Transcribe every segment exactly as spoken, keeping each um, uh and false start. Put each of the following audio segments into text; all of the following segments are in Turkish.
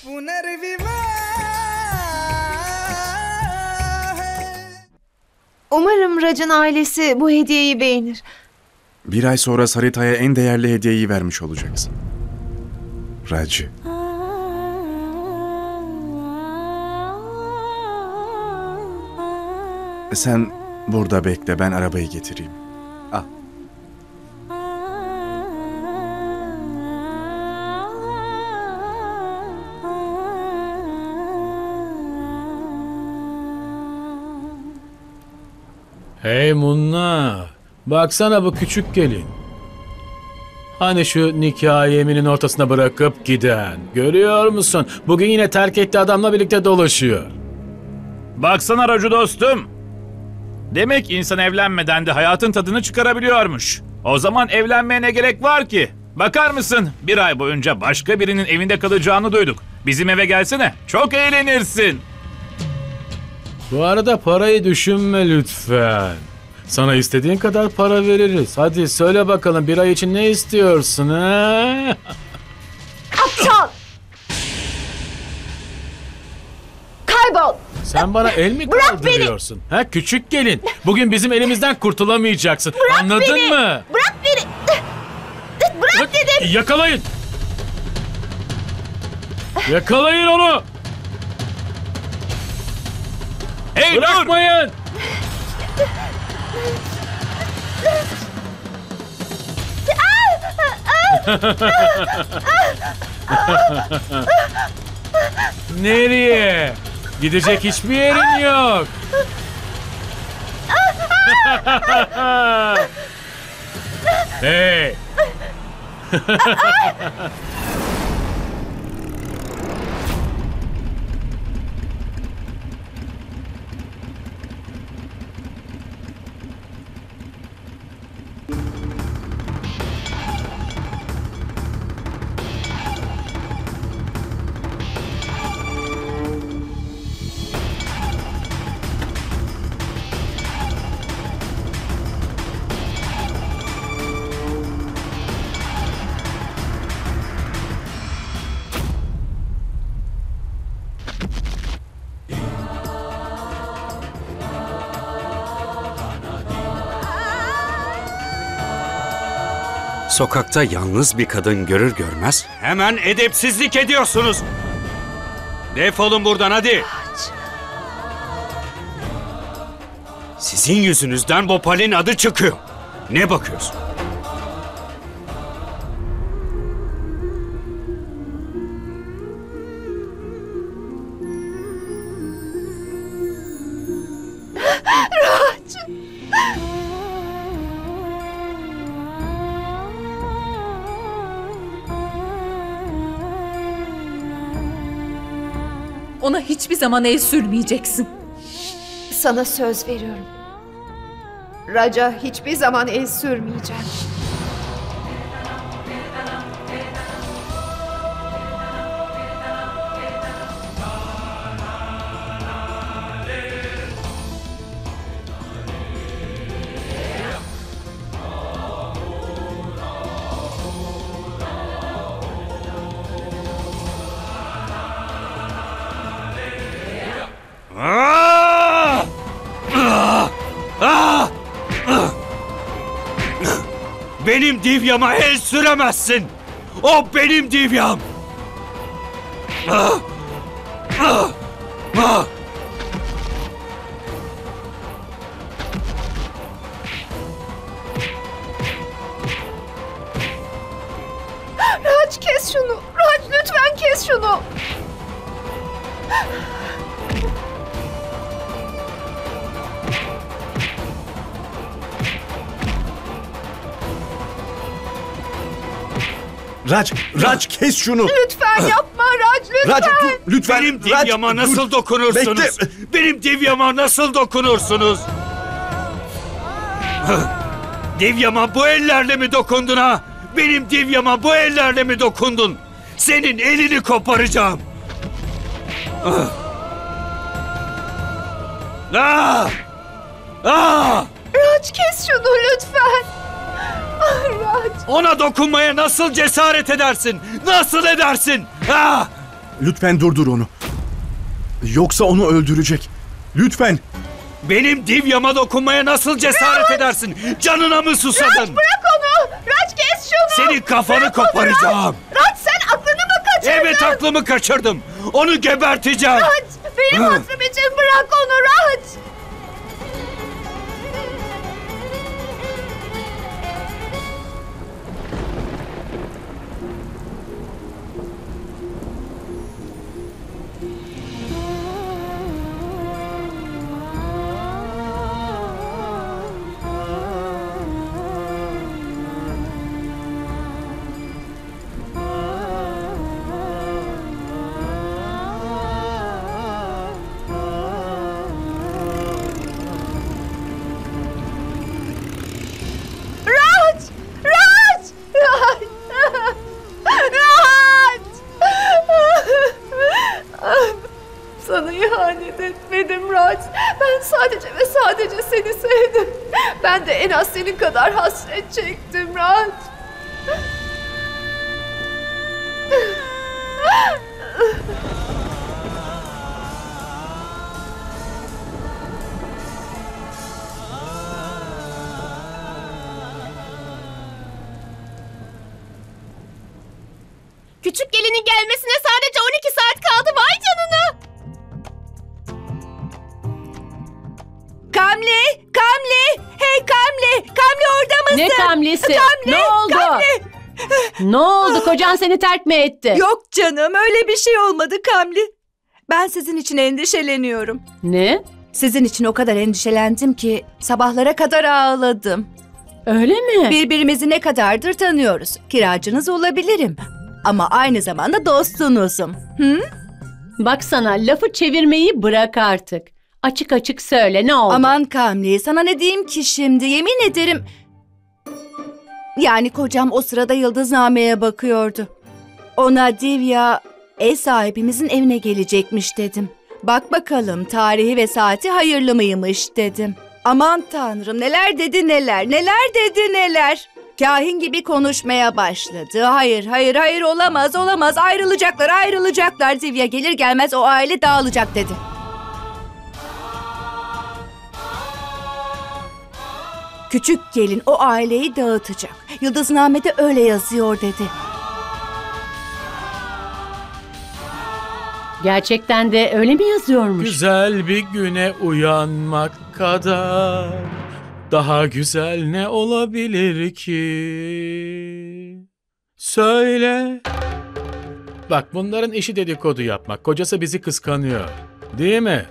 Umarım Raj'ın ailesi bu hediyeyi beğenir. Bir ay sonra Sarita'ya en değerli hediyeyi vermiş olacaksın. Raj'ı. Sen burada bekle, ben arabayı getireyim. Al. Hey Munna, baksana bu küçük gelin. Hani şu nikah yeminin ortasına bırakıp giden. Görüyor musun? Bugün yine terk ettiği adamla birlikte dolaşıyor. Baksana Raju dostum. Demek insan evlenmeden de hayatın tadını çıkarabiliyormuş. O zaman evlenmeye ne gerek var ki? Bakar mısın? Bir ay boyunca başka birinin evinde kalacağını duyduk. Bizim eve gelsene. Çok eğlenirsin. Bu arada parayı düşünme lütfen. Sana istediğin kadar para veririz. Hadi söyle bakalım bir ay için ne istiyorsun ha? Aptal! Kaybol! Sen bana el mi Bırak kaldırıyorsun? Ha küçük gelin. Bugün bizim elimizden kurtulamayacaksın. Bırak Anladın beni! mı? Bırak beni! Bırak dedim! Yakalayın! Yakalayın onu! Hey dur! Bırakmayın! Nereye? Gidecek hiçbir yerin yok. Hey! Sokakta yalnız bir kadın görür görmez hemen edepsizlik ediyorsunuz. Defolun buradan hadi. Sizin yüzünüzden Bhopal'in adı çıkıyor. Ne bakıyorsun? Ona hiçbir zaman el sürmeyeceksin. Sana söz veriyorum. Raja hiçbir zaman el sürmeyeceğim. Ah! Ah! Ah! Ah! Benim Divya'ma el süremezsin. O benim Divya'm. Ah! Ah! Ah! Raj kes şunu. Raj lütfen kes şunu. Raj, Raj kes şunu. Lütfen yapma Raj lütfen. Raj dur, lütfen. Benim Raj, Divya'ma dur. nasıl dokunursunuz? Bekle. Benim Divya'ma nasıl dokunursunuz? Divya'ma bu ellerle mi dokundun ha? Benim Divya'ma bu ellerle mi dokundun? Senin elini koparacağım. Ah! Ah! Ah! Raj kes şunu lütfen. Ah, Raj. Ona dokunmaya nasıl cesaret edersin? Nasıl edersin? Ah! Lütfen durdur onu. Yoksa onu öldürecek. Lütfen. Benim Divyam'a dokunmaya nasıl cesaret edersin? Canına mı susadın? Bırak onu! Raj kes şunu! Senin kafanı Bırak onu, koparacağım. Raj sen aklını mı kaçırdın? Evet, aklımı kaçırdım. Onu geberteceğim. Raj benim Hı. hatırım için bırak onu Raj! Raj! Raj! Raj! Raj! Sana ihanet etmedim Raj. Ben sadece ve sadece seni sevdim. Ben de en az senin kadar hasret çektim Raj. Küçük gelinin gelmesine sadece on iki saat kaldı. Vay canına. Kamli! Kamli! Hey Kamli! Kamli orada mısın? Ne kamlisi? Kamli! Ne oldu? Kamli! Ne oldu? Kocan seni terk mi etti? Yok canım, öyle bir şey olmadı Kamli. Ben sizin için endişeleniyorum. Ne? Sizin için o kadar endişelendim ki sabahlara kadar ağladım. Öyle mi? Birbirimizi ne kadardır tanıyoruz. Kiracınız olabilirim. Ama aynı zamanda dostunuzum. Hı? Baksana, lafı çevirmeyi bırak artık. Açık açık söyle, ne oldu? Aman Kamli, sana ne diyeyim ki şimdi? Yemin ederim... Yani kocam o sırada yıldıznameye bakıyordu. Ona Divya, ev sahibimizin evine gelecekmiş dedim. Bak bakalım tarihi ve saati hayırlı mıymış dedim. Aman tanrım, neler dedi neler, neler dedi neler. Kahin gibi konuşmaya başladı. Hayır, hayır, hayır, olamaz, olamaz. Ayrılacaklar, ayrılacaklar. Divya gelir gelmez o aile dağılacak dedi. Küçük gelin o aileyi dağıtacak. Yıldızname'de öyle yazıyor dedi. Gerçekten de öyle mi yazıyormuş? Güzel bir güne uyanmak kadar daha güzel ne olabilir ki? Söyle. Bak, bunların işi dedikodu yapmak. Kocası bizi kıskanıyor. Değil mi?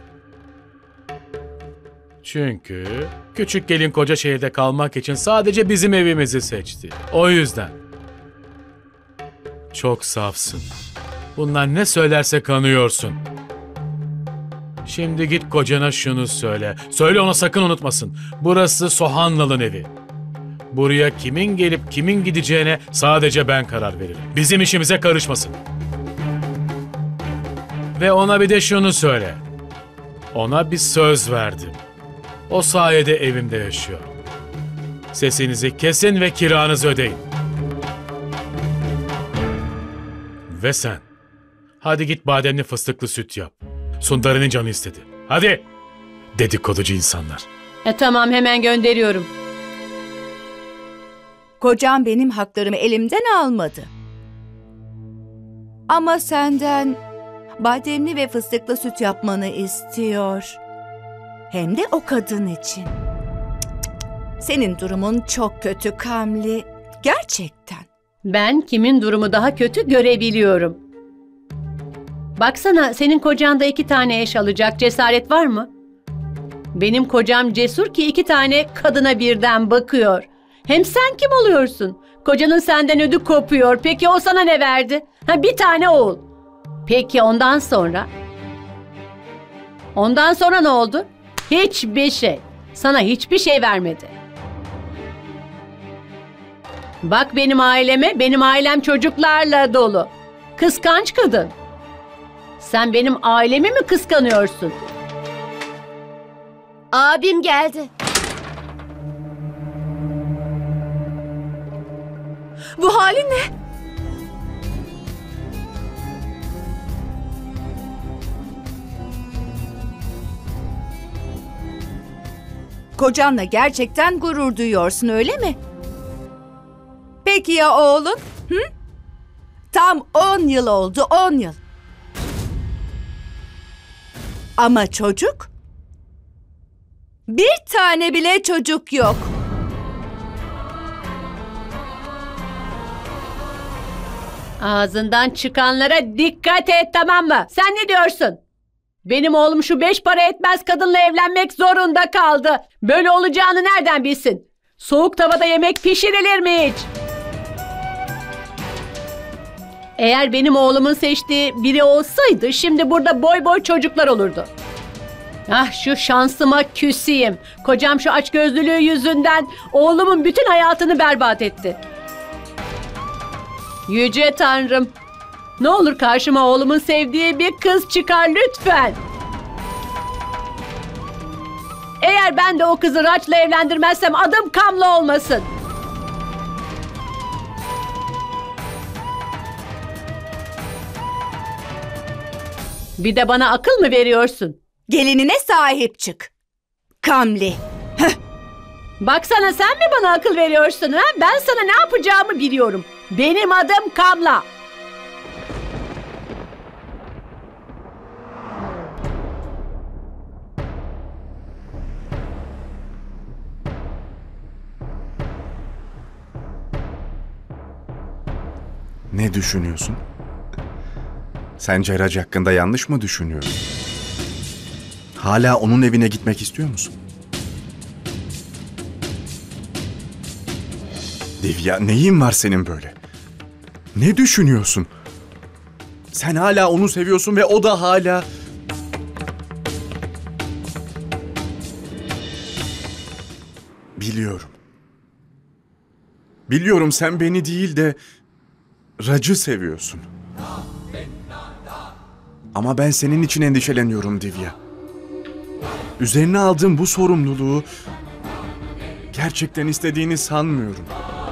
Çünkü küçük gelin koca şehirde kalmak için sadece bizim evimizi seçti. O yüzden. Çok safsın. Bunlar ne söylerse kanıyorsun. Şimdi git kocana şunu söyle. Söyle ona, sakın unutmasın. Burası Sohanlı'nın evi. Buraya kimin gelip kimin gideceğine sadece ben karar veririm. Bizim işimize karışmasın. Ve ona bir de şunu söyle. Ona bir söz verdim. O sayede evimde yaşıyor. Sesinizi kesin ve kiranızı ödeyin. Ve sen, hadi git bademli fıstıklı süt yap. Sundari'nin canı istedi. Hadi! Dedikoducu insanlar. E, tamam, hemen gönderiyorum. Kocam benim haklarımı elimden almadı. Ama senden bademli ve fıstıklı süt yapmanı istiyor. Hem de o kadın için. Senin durumun çok kötü Kamli. Gerçekten. Ben kimin durumu daha kötü görebiliyorum. Baksana, senin kocanda iki tane eş alacak cesaret var mı? Benim kocam cesur ki iki tane kadına birden bakıyor. Hem sen kim oluyorsun? Kocanın senden ödü kopuyor. Peki o sana ne verdi? Ha, bir tane oğul. Peki ondan sonra? Ondan sonra ne oldu? Hiçbir şey. Sana hiçbir şey vermedi. Bak benim aileme, benim ailem çocuklarla dolu. Kıskanç kadın. Sen benim ailemi mi kıskanıyorsun? Abim geldi. Bu halin ne? Kocanla gerçekten gurur duyuyorsun, öyle mi? Peki ya oğlun? Hı? Tam on yıl oldu, on yıl. Ama çocuk? Bir tane bile çocuk yok. Ağzından çıkanlara dikkat et, tamam mı? Sen ne diyorsun? Benim oğlum şu beş para etmez kadınla evlenmek zorunda kaldı. Böyle olacağını nereden bilsin? Soğuk tavada yemek pişirilir mi hiç? Eğer benim oğlumun seçtiği biri olsaydı şimdi burada boy boy çocuklar olurdu. Ah, şu şansıma küseyim. Kocam şu açgözlülüğü yüzünden oğlumun bütün hayatını berbat etti. Yüce Tanrım, ne olur karşıma oğlumun sevdiği bir kız çıkar lütfen. Eğer ben de o kızı Raj'la evlendirmezsem adım Kamla olmasın. Bir de bana akıl mı veriyorsun? Gelinine sahip çık. Kamli. Baksana, sen mi bana akıl veriyorsun ha? Ben sana ne yapacağımı biliyorum. Benim adım Kamla. Ne düşünüyorsun? Sence Raj hakkında yanlış mı düşünüyorum? Hala onun evine gitmek istiyor musun? Divya, neyin var senin böyle? Ne düşünüyorsun? Sen hala onu seviyorsun ve o da hala... Biliyorum. Biliyorum, sen beni değil de Raj'ı seviyorsun. Ama ben senin için endişeleniyorum Divya. Üzerine aldığın bu sorumluluğu gerçekten istediğini sanmıyorum.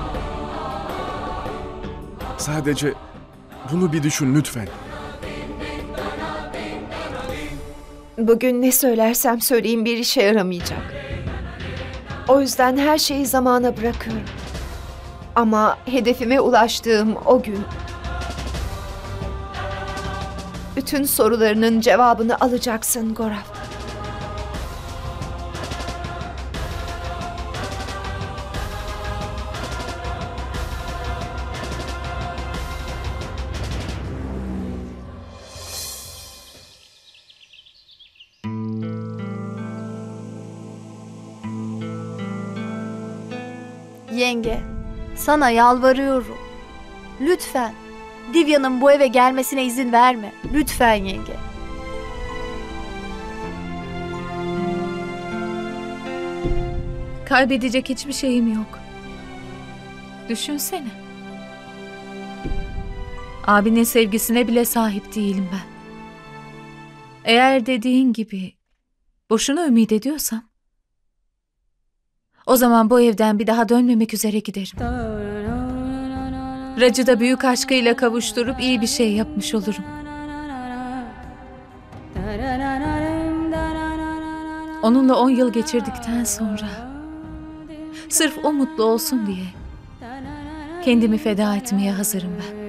Sadece bunu bir düşün lütfen. Bugün ne söylersem söyleyeyim bir işe yaramayacak. O yüzden her şeyi zamana bırakıyorum. Ama hedefime ulaştığım o gün bütün sorularının cevabını alacaksın Gaurav. Yenge, sana yalvarıyorum. Lütfen Divya'nın bu eve gelmesine izin verme. Lütfen yenge. Kaybedecek hiçbir şeyim yok. Düşünsene. Abinin sevgisine bile sahip değilim ben. Eğer dediğin gibi boşuna ümit ediyorsam, o zaman bu evden bir daha dönmemek üzere giderim. Raj'ı da büyük aşkıyla kavuşturup iyi bir şey yapmış olurum. Onunla on yıl geçirdikten sonra sırf o mutlu olsun diye kendimi feda etmeye hazırım ben.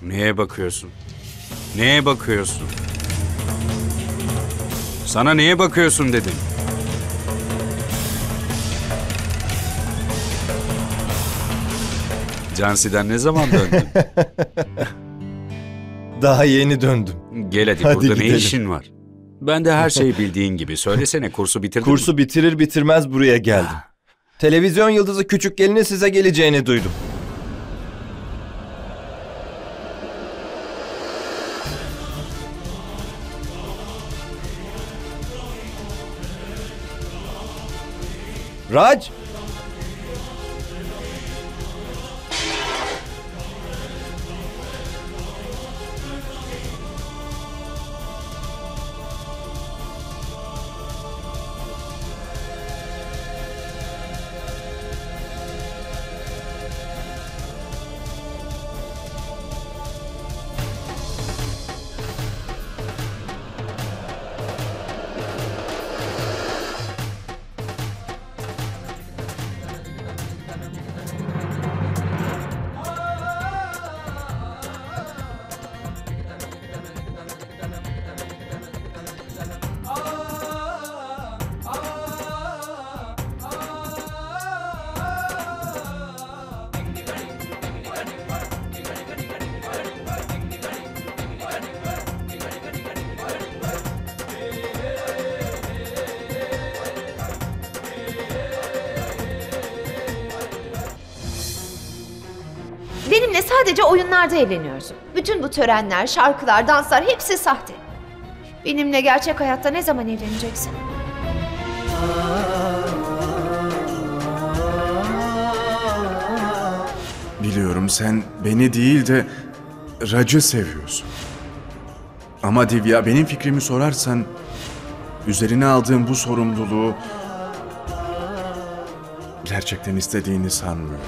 Neye bakıyorsun? Neye bakıyorsun? Sana neye bakıyorsun dedim. Cansi'den ne zaman döndün? Daha yeni döndüm. Gel hadi, Hadi burada gidelim. ne işin var? Ben de her şeyi bildiğin gibi. Söylesene, kursu bitirdin mi? Kursu bitirir bitirmez buraya geldim. Televizyon yıldızı küçük gelinin size geleceğini duydum. Raj! Benimle sadece oyunlarda eğleniyorsun. Bütün bu törenler, şarkılar, danslar hepsi sahte. Benimle gerçek hayatta ne zaman evleneceksin? Biliyorum sen beni değil de Raj'ı seviyorsun. Ama Divya, benim fikrimi sorarsan üzerine aldığım bu sorumluluğu gerçekten istediğini sanmıyorum.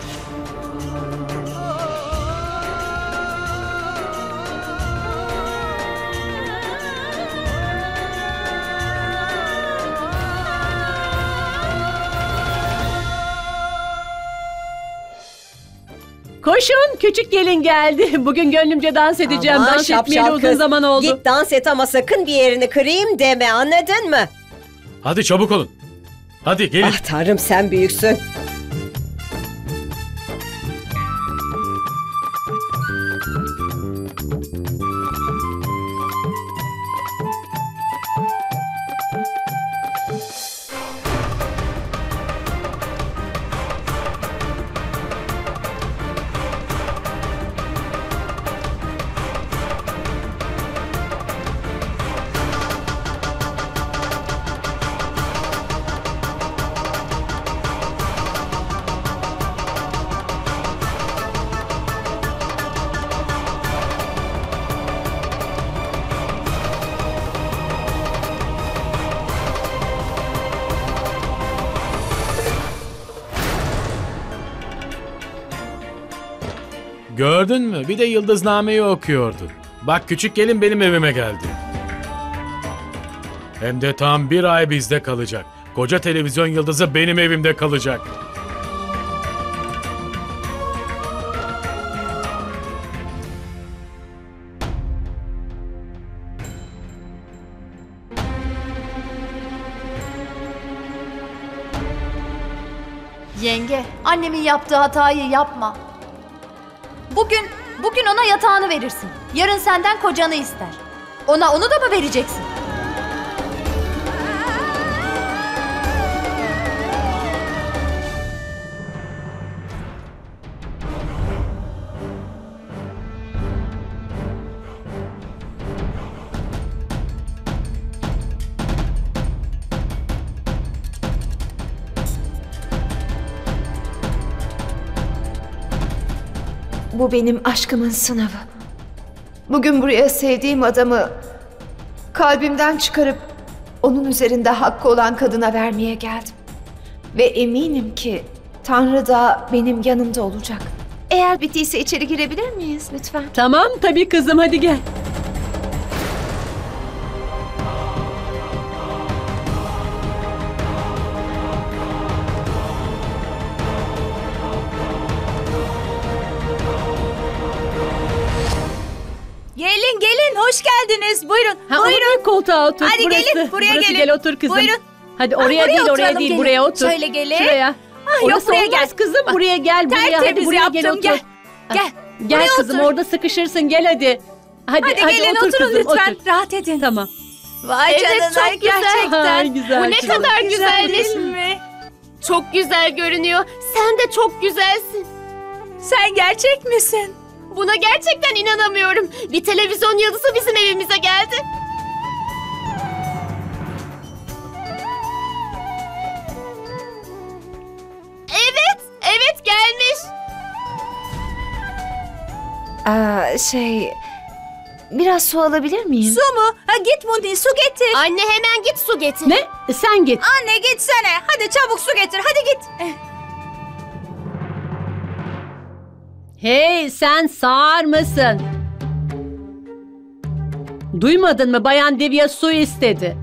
Koşun, küçük gelin geldi. Bugün gönlümce dans edeceğim. Aman dans etmeyeli şapşal uzun kız. zaman oldu. Git dans et ama sakın bir yerini kırayım deme, anladın mı? Hadi çabuk olun. Hadi gelin. Ah tanrım, sen büyüksün. Gördün mü? Bir de yıldıznameyi okuyordu. Bak, küçük gelin benim evime geldi. Hem de tam bir ay bizde kalacak. Koca televizyon yıldızı benim evimde kalacak. Yenge, annemin yaptığı hatayı yapma. Bugün, bugün ona yatağını verirsin. Yarın senden kocanı ister. Ona onu da mı vereceksin? Bu benim aşkımın sınavı. Bugün buraya sevdiğim adamı kalbimden çıkarıp onun üzerinde hakkı olan kadına vermeye geldim. Ve eminim ki Tanrı da benim yanımda olacak. Eğer bittiyse içeri girebilir miyiz lütfen? Tamam tabii kızım, hadi gel. geldiniz. Buyurun. Ha, buyurun. Buyurun. Koltuğa otur. Hadi burası, gelin, buraya burası, gelin. Gel otur kızım. Buyurun. Hadi Ah, oraya buraya değil oraya oturalım, değil gelin. buraya otur. Şöyle gelin. Şuraya. Ah, yok, Orası buraya olmaz gel. kızım, Bak, buraya gel buraya. Hadi Tertemiz buraya gel yaptım. otur. Gel. Gel. Gel Buraya kızım otur. orada sıkışırsın gel hadi. Hadi, Hadi, hadi gelin otur oturun kızım, lütfen. otur. Rahat edin. Tamam. Vay Evet, canına çok güzel. gerçekten. Ay, güzel Bu ne kızım. kadar Güzel güzelmiş. değil mi? Çok güzel görünüyor. Sen de çok güzelsin. Sen gerçek misin? Buna gerçekten inanamıyorum. Bir televizyon yıldızı bizim evimize geldi. Evet, evet gelmiş. Aa, şey... Biraz su alabilir miyim? Su mu? Ha git Mundi su getir. Anne hemen git su getir. Ne? Sen git. Anne gitsene. Hadi çabuk su getir. Hadi git. Hey sen sağır mısın? Duymadın mı Bayan Divya su istedi.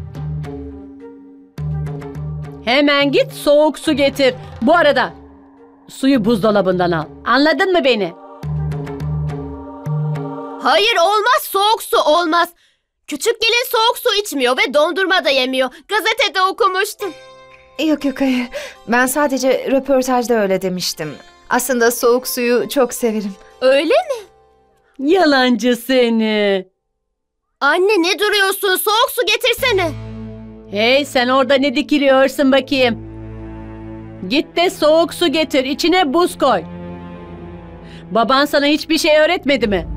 Hemen git soğuk su getir. Bu arada suyu buzdolabından al. Anladın mı beni? Hayır olmaz, soğuk su olmaz. Küçük gelin soğuk su içmiyor ve dondurma da yemiyor. Gazetede okumuştum. Yok yok hayır. Ben sadece röportajda öyle demiştim. Aslında soğuk suyu çok severim. Öyle mi? Yalancı seni. Anne ne duruyorsun? Soğuk su getirsene. Hey sen orada ne dikiliyorsun bakayım? Git de soğuk su getir. İçine buz koy. Baban sana hiçbir şey öğretmedi mi?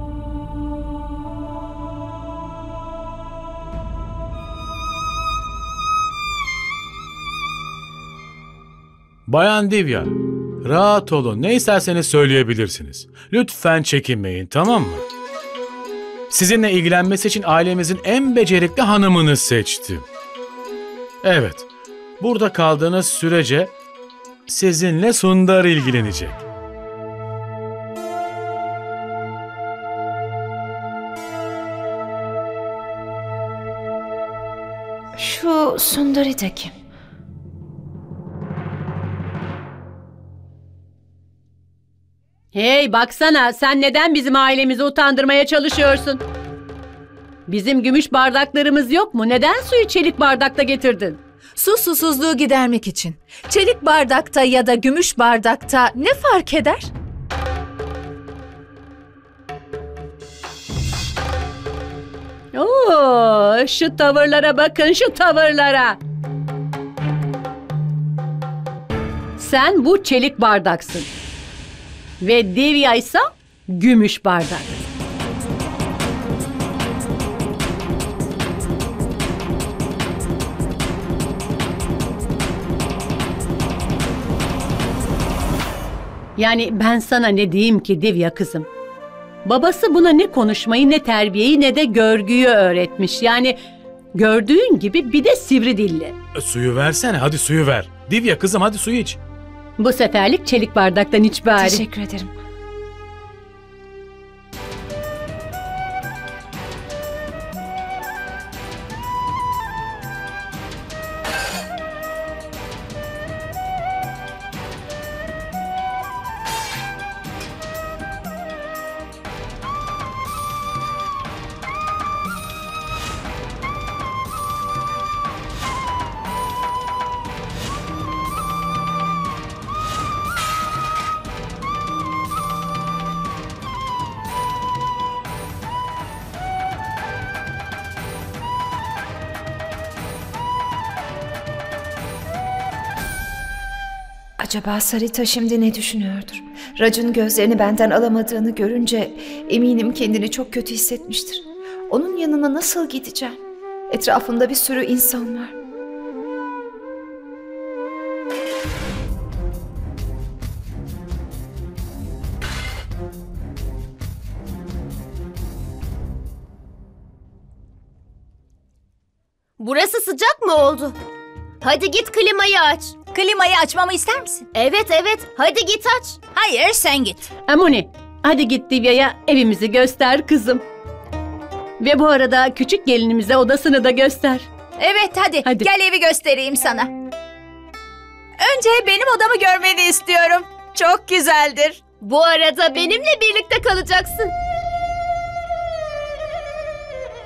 Bayan Divya, rahat olun. Ne isterseniz söyleyebilirsiniz. Lütfen çekinmeyin, tamam mı? Sizinle ilgilenmesi için ailemizin en becerikli hanımını seçtim. Evet, burada kaldığınız sürece sizinle Sundar ilgilenecek. Şu Sundari de kim? Hey baksana sen neden bizim ailemizi utandırmaya çalışıyorsun? Bizim gümüş bardaklarımız yok mu? Neden suyu çelik bardakta getirdin? Su susuzluğu gidermek için. Çelik bardakta ya da gümüş bardakta ne fark eder? Oo, şu tavırlara bakın, şu tavırlara. Sen bu çelik bardaksın. Ve Divya ise gümüş bardak. Yani ben sana ne diyeyim ki Divya kızım? Babası buna ne konuşmayı, ne terbiyeyi, ne de görgüyü öğretmiş. Yani gördüğün gibi bir de sivri dilli. E, suyu versene, hadi suyu ver. Divya kızım hadi suyu iç. Bu seferlik çelik bardaktan iç bari. Teşekkür ederim. Acaba Sarita şimdi ne düşünüyordur? Racun gözlerini benden alamadığını görünce eminim kendini çok kötü hissetmiştir. Onun yanına nasıl gideceğim? Etrafımda bir sürü insan var. Burası sıcak mı oldu? Hadi git klimayı aç. Klimayı açmamı ister misin? Evet evet hadi git aç. Hayır sen git. Amoni, hadi git Divya'ya evimizi göster kızım. Ve bu arada küçük gelinimize odasını da göster. Evet hadi, Hadi. gel evi göstereyim sana. Önce benim odamı görmeni istiyorum. Çok güzeldir. Bu arada benimle birlikte kalacaksın.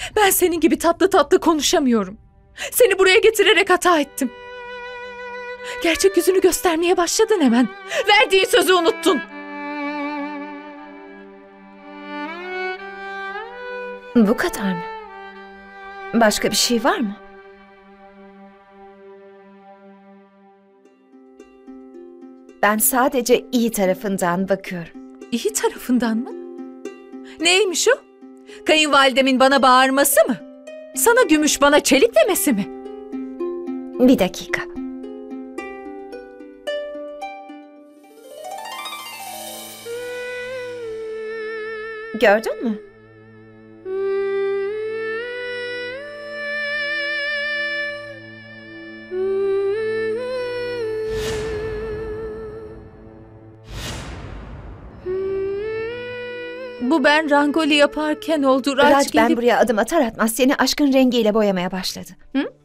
Ben senin gibi tatlı tatlı konuşamıyorum. Seni buraya getirerek hata ettim. Gerçek yüzünü göstermeye başladın hemen. Verdiğin sözü unuttun. Bu kadar mı? Başka bir şey var mı? Ben sadece iyi tarafından bakıyorum. İyi tarafından mı? Neymiş o? Kayınvalidemin bana bağırması mı? Sana gümüş bana çelik demesi mi? Bir dakika. Gördün mü? Bu ben rangoli yaparken oldu. Raj, Raj ben gelip- buraya adım atar atmaz seni aşkın rengiyle boyamaya başladı. Hı?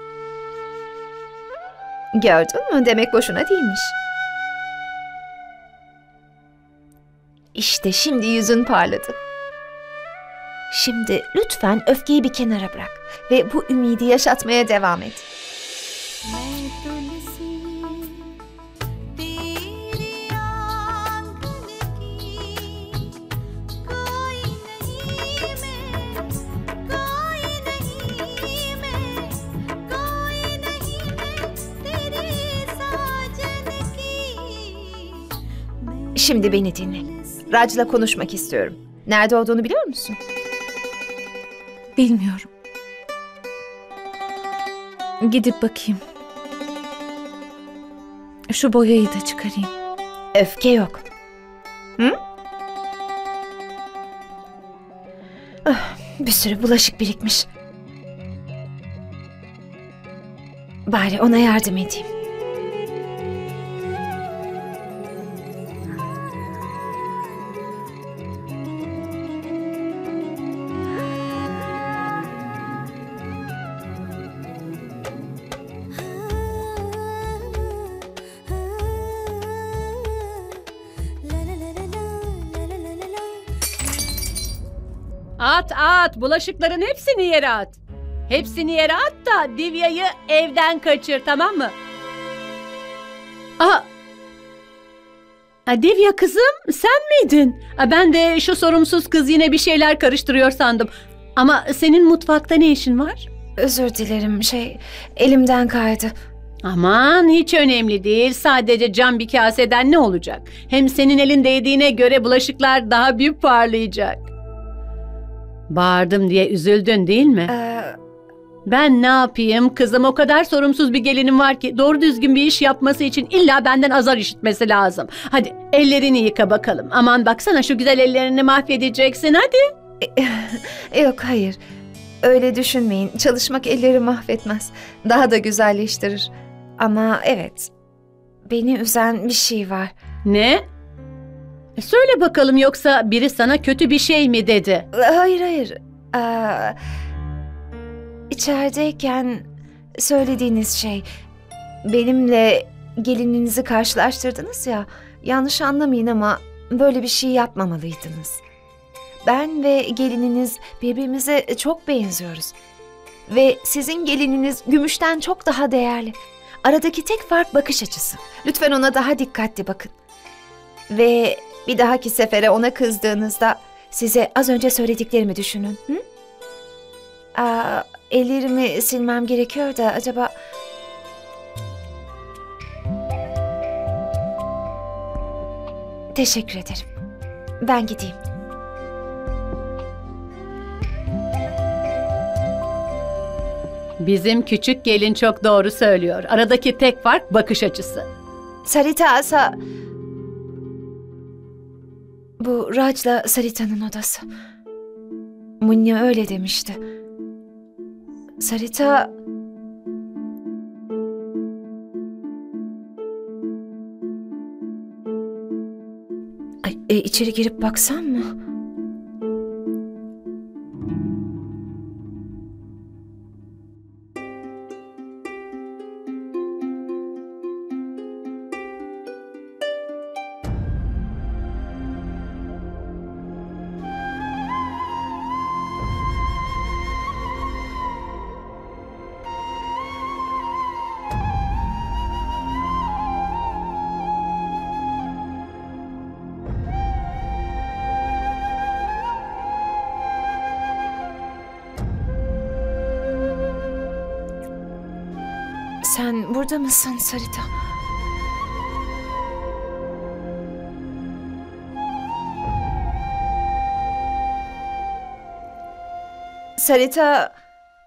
Gördün mü? Demek boşuna değilmiş. İşte şimdi yüzün parladı. Şimdi lütfen öfkeyi bir kenara bırak ve bu ümidi yaşatmaya devam et. Şimdi beni dinle. Raj'la konuşmak istiyorum. Nerede olduğunu biliyor musun? Bilmiyorum. Gidip bakayım. Şu boyayı da çıkarayım. Öfke yok. Hı? Ah, bir sürü bulaşık birikmiş. Bari ona yardım edeyim. At at, bulaşıkların hepsini yere at. Hepsini yere at da Divya'yı evden kaçır, tamam mı? Aa, Aa, Divya kızım, sen miydin? Aa, ben de şu sorumsuz kız yine bir şeyler karıştırıyor sandım. Ama senin mutfakta ne işin var? Özür dilerim, şey elimden kaydı. Aman hiç önemli değil. Sadece cam bir kaseden ne olacak? Hem senin elin değdiğine göre bulaşıklar daha büyük parlayacak. Bağırdım diye üzüldün değil mi? Ee, Ben ne yapayım? Kızım o kadar sorumsuz bir gelinim var ki doğru düzgün bir iş yapması için illa benden azar işitmesi lazım. Hadi ellerini yıka bakalım. Aman baksana şu güzel ellerini mahvedeceksin hadi. Yok hayır. Öyle düşünmeyin. Çalışmak elleri mahvetmez. Daha da güzelleştirir. Ama evet. Beni üzen bir şey var. Ne? E, Söyle bakalım yoksa biri sana kötü bir şey mi dedi? Hayır hayır. Aa, içerideyken söylediğiniz şey, benimle gelininizi karşılaştırdınız ya. Yanlış anlamayın ama böyle bir şey yapmamalıydınız. Ben ve gelininiz birbirimize çok benziyoruz. Ve sizin gelininiz gümüşten çok daha değerli. Aradaki tek fark bakış açısı. Lütfen ona daha dikkatli bakın. Ve bir dahaki sefere ona kızdığınızda size az önce söylediklerimi düşünün. Hı? Aa, ellerimi silmem gerekiyor da acaba... Teşekkür ederim. Ben gideyim. Bizim küçük gelin çok doğru söylüyor. Aradaki tek fark bakış açısı. Sarita Asa... Bu Raj'la Sarita'nın odası. Munya öyle demişti. Sarita... Ay, e, içeri girip baksam mı? Sen burada mısın Sarita? Sarita...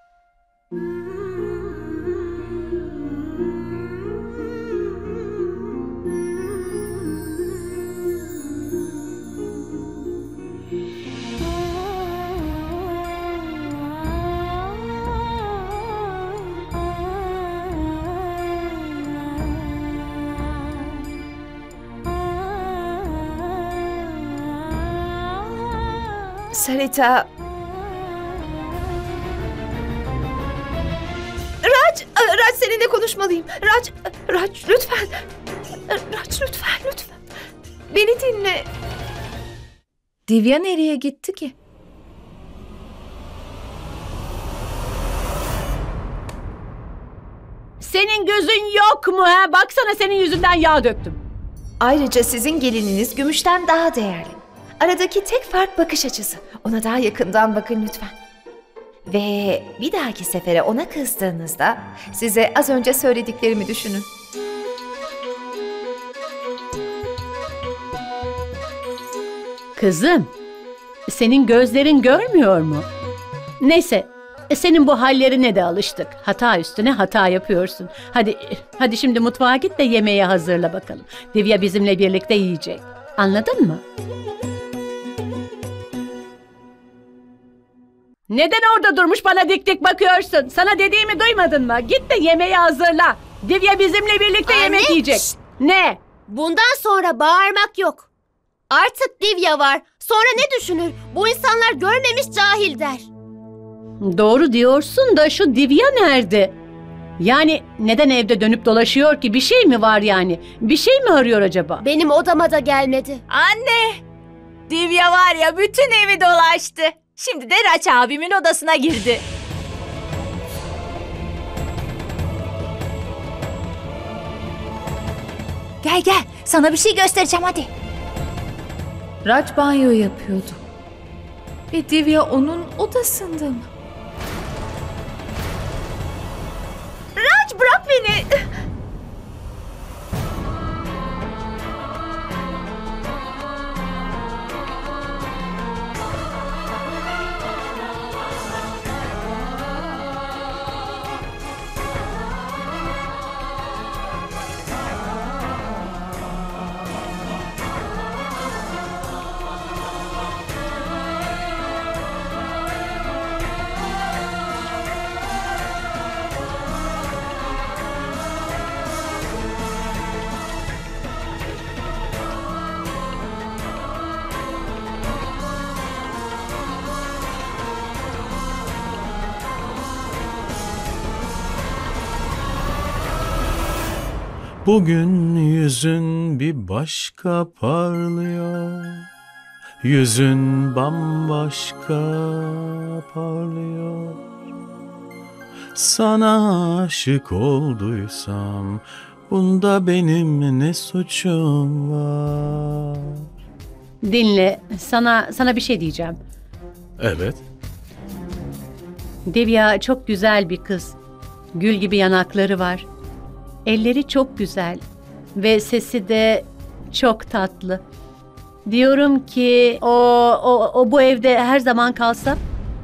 Sarita... Raj, Raj seninle konuşmalıyım. Raj, Raj lütfen. Raj lütfen, lütfen. Beni dinle. Divya nereye gitti ki? Senin gözün yok mu ha? Baksana senin yüzünden yağ döktüm. Ayrıca sizin gelininiz gümüşten daha değerli. Aradaki tek fark bakış açısı. Ona daha yakından bakın lütfen. Ve bir dahaki sefere ona kızdığınızda size az önce söylediklerimi düşünün. Kızım, senin gözlerin görmüyor mu? Neyse, senin bu hallerine de alıştık. Hata üstüne hata yapıyorsun. Hadi, hadi şimdi mutfağa git de yemeği hazırla bakalım. Divya bizimle birlikte yiyecek. Anladın mı? Neden orada durmuş bana dik dik bakıyorsun? Sana dediğimi duymadın mı? Git de yemeği hazırla. Divya bizimle birlikte Anne, yemek yiyecek. şşt! Ne? Bundan sonra bağırmak yok. Artık Divya var. Sonra ne düşünür? Bu insanlar görmemiş cahil der. Doğru diyorsun da şu Divya nerede? Yani neden evde dönüp dolaşıyor ki? Bir şey mi var yani? Bir şey mi arıyor acaba? Benim odama da gelmedi. Anne! Divya var ya bütün evi dolaştı. Şimdi de Raç abimin odasına girdi. Gel gel, sana bir şey göstereceğim hadi. Raj banyo yapıyordu. Ve Divya onun odasında mı? Raj bırak beni. Bugün yüzün bir başka parlıyor. Yüzün bambaşka parlıyor. Sana aşık olduysam bunda benim ne suçum var? Dinle, sana sana bir şey diyeceğim. Evet. Divya çok güzel bir kız. Gül gibi yanakları var. Elleri çok güzel ve sesi de çok tatlı. Diyorum ki o, o, o bu evde her zaman kalsa.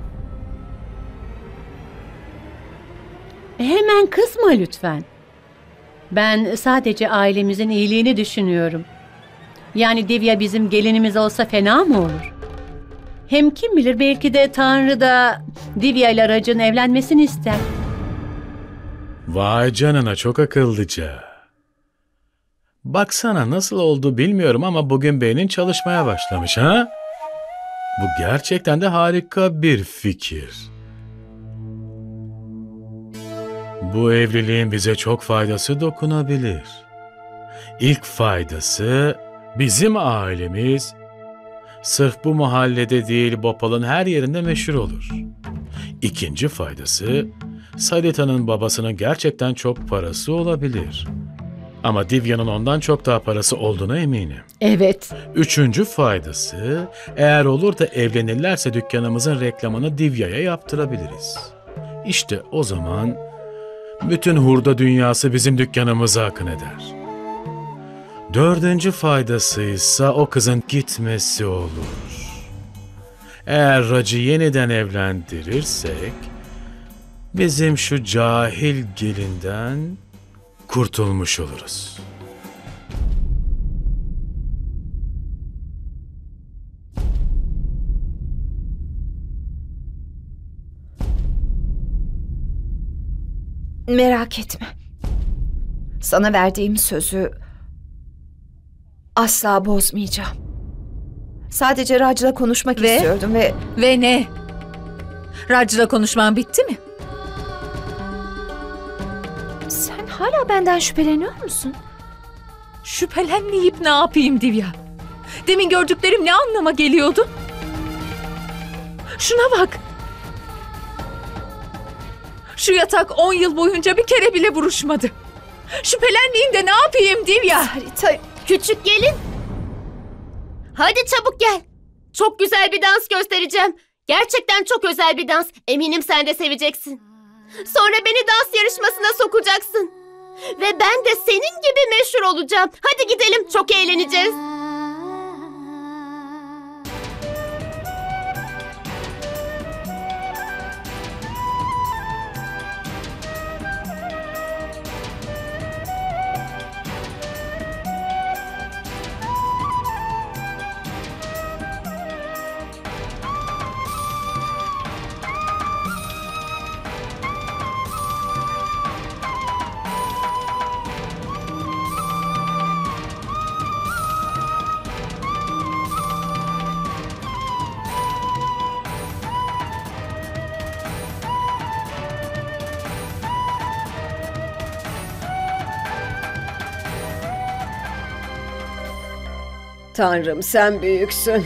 Hemen kızma lütfen. Ben sadece ailemizin iyiliğini düşünüyorum. Yani Divya bizim gelinimiz olsa fena mı olur? Hem kim bilir belki de Tanrı da Divya ile Raj'ın evlenmesini ister. Vay canına, çok akıllıca. Baksana nasıl oldu bilmiyorum ama bugün beynin çalışmaya başlamış ha? Bu gerçekten de harika bir fikir. Bu evliliğin bize çok faydası dokunabilir. İlk faydası bizim ailemiz sırf bu mahallede değil Bhopal'ın her yerinde meşhur olur. İkinci faydası Sarita'nın babasının gerçekten çok parası olabilir. Ama Divya'nın ondan çok daha parası olduğuna eminim. Evet. Üçüncü faydası, eğer olur da evlenirlerse dükkanımızın reklamını Divya'ya yaptırabiliriz. İşte o zaman bütün hurda dünyası bizim dükkanımıza akın eder. Dördüncü faydası ise o kızın gitmesi olur. Eğer Rac'ı yeniden evlendirirsek, bizim şu cahil gelinden kurtulmuş oluruz. Merak etme. Sana verdiğim sözü asla bozmayacağım. Sadece Rac'la konuşmak Ve? istiyordum ve... Ve ne? Rac'la konuşman bitti mi? Sen hala benden şüpheleniyor musun? Şüphelenmeyip ne yapayım Divya? Demin gördüklerim ne anlama geliyordu? Şuna bak. Şu yatak on yıl boyunca bir kere bile buruşmadı. Şüphelenmeyeyim de ne yapayım Divya? Sarita, Küçük gelin. Hadi çabuk gel. Çok güzel bir dans göstereceğim. Gerçekten çok özel bir dans. Eminim sen de seveceksin. Sonra beni dans yarışmasına sokacaksın. Ve ben de senin gibi meşhur olacağım. Hadi gidelim, çok eğleneceğiz. Tanrım sen büyüksün.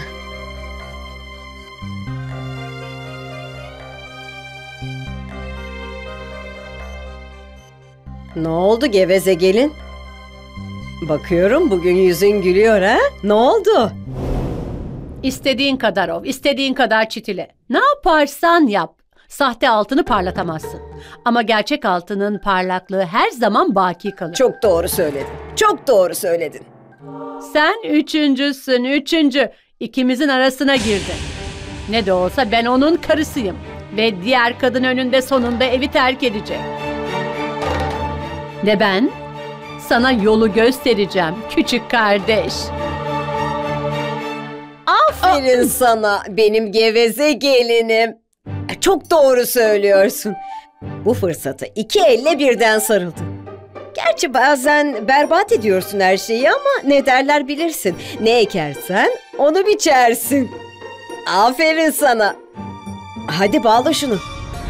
Ne oldu geveze gelin? Bakıyorum bugün yüzün gülüyor ha? Ne oldu? İstediğin kadar ov, istediğin kadar çitile. Ne yaparsan yap. Sahte altını parlatamazsın. Ama gerçek altının parlaklığı her zaman baki kalır. Çok doğru söyledin. Çok doğru söyledin. Sen üçüncüsün, üçüncü. İkimizin arasına girdin. Ne de olsa ben onun karısıyım. Ve diğer kadın önünde sonunda evi terk edecek. Ve ben sana yolu göstereceğim küçük kardeş. Aferin sana benim geveze gelinim. Çok doğru söylüyorsun. Bu fırsatı iki elle birden sarıldın. Gerçi bazen berbat ediyorsun her şeyi ama ne derler bilirsin. Ne ekersen onu biçersin. Aferin sana. Hadi bağla şunu.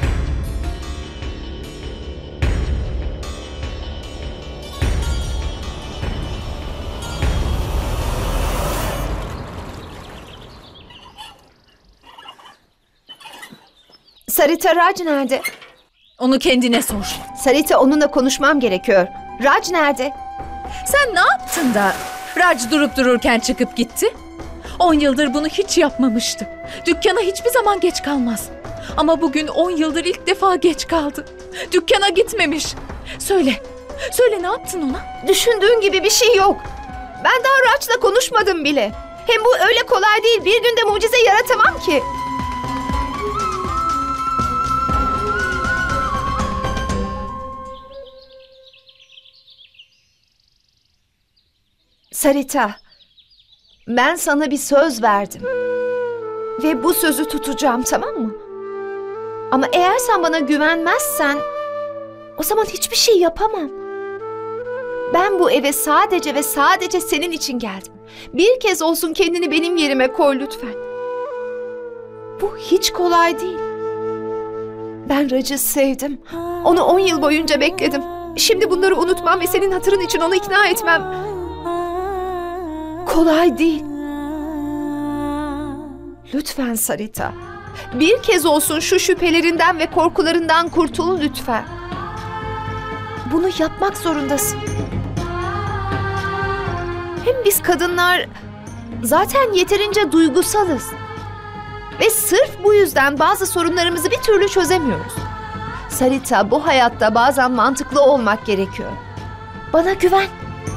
Sarita, Rac nerede? Onu kendine sor. Sarita, onunla konuşmam gerekiyor. Rac nerede? Sen ne yaptın da Rac durup dururken çıkıp gitti? On yıldır bunu hiç yapmamıştı. Dükkana hiçbir zaman geç kalmaz. Ama bugün on yıldır ilk defa geç kaldı. Dükkana gitmemiş. Söyle, söyle ne yaptın ona? Düşündüğün gibi bir şey yok. Ben daha Rac'la konuşmadım bile. Hem bu öyle kolay değil. Bir günde mucize yaratamam ki. Sarita, ben sana bir söz verdim. Ve bu sözü tutacağım, tamam mı? Ama eğer sen bana güvenmezsen, o zaman hiçbir şey yapamam. Ben bu eve sadece ve sadece senin için geldim. Bir kez olsun kendini benim yerime koy lütfen. Bu hiç kolay değil. Ben Rac'ı sevdim. Onu on yıl boyunca bekledim. Şimdi bunları unutmam ve senin hatırın için onu ikna etmem kolay değil. Lütfen Sarita. Bir kez olsun şu şüphelerinden ve korkularından kurtul lütfen. Bunu yapmak zorundasın. Hem biz kadınlar zaten yeterince duygusalız. Ve sırf bu yüzden bazı sorunlarımızı bir türlü çözemiyoruz. Sarita, bu hayatta bazen mantıklı olmak gerekiyor. Bana güven.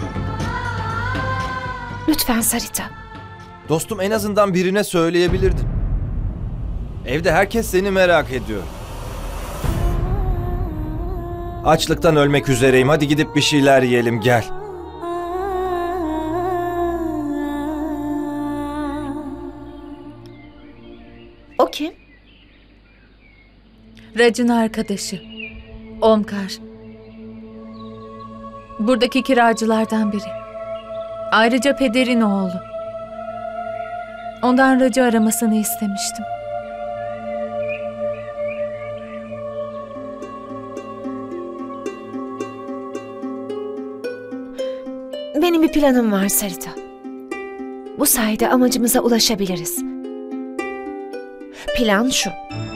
Lütfen Sarita. Dostum, en azından birine söyleyebilirdin. Evde herkes seni merak ediyor. Açlıktan ölmek üzereyim. Hadi gidip bir şeyler yiyelim, gel. O kim? Rac'ın arkadaşı. Omkar. Buradaki kiracılardan biri. Ayrıca pederin oğlu. Ondan Rac'ı aramasını istemiştim. Benim bir planım var Sarita. Bu sayede amacımıza ulaşabiliriz. Plan şu.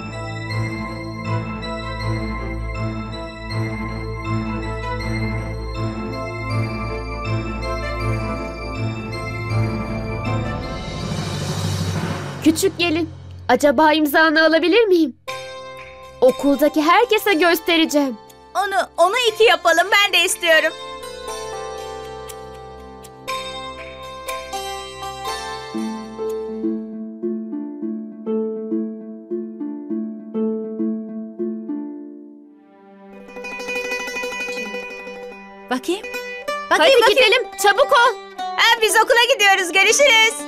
Küçük gelin, acaba imzanı alabilir miyim? Okuldaki herkese göstereceğim. Onu, onu iki yapalım. Ben de istiyorum. Bakayım. Hadi bakayım. gidelim, çabuk ol. Ha, biz okula gidiyoruz. Görüşürüz.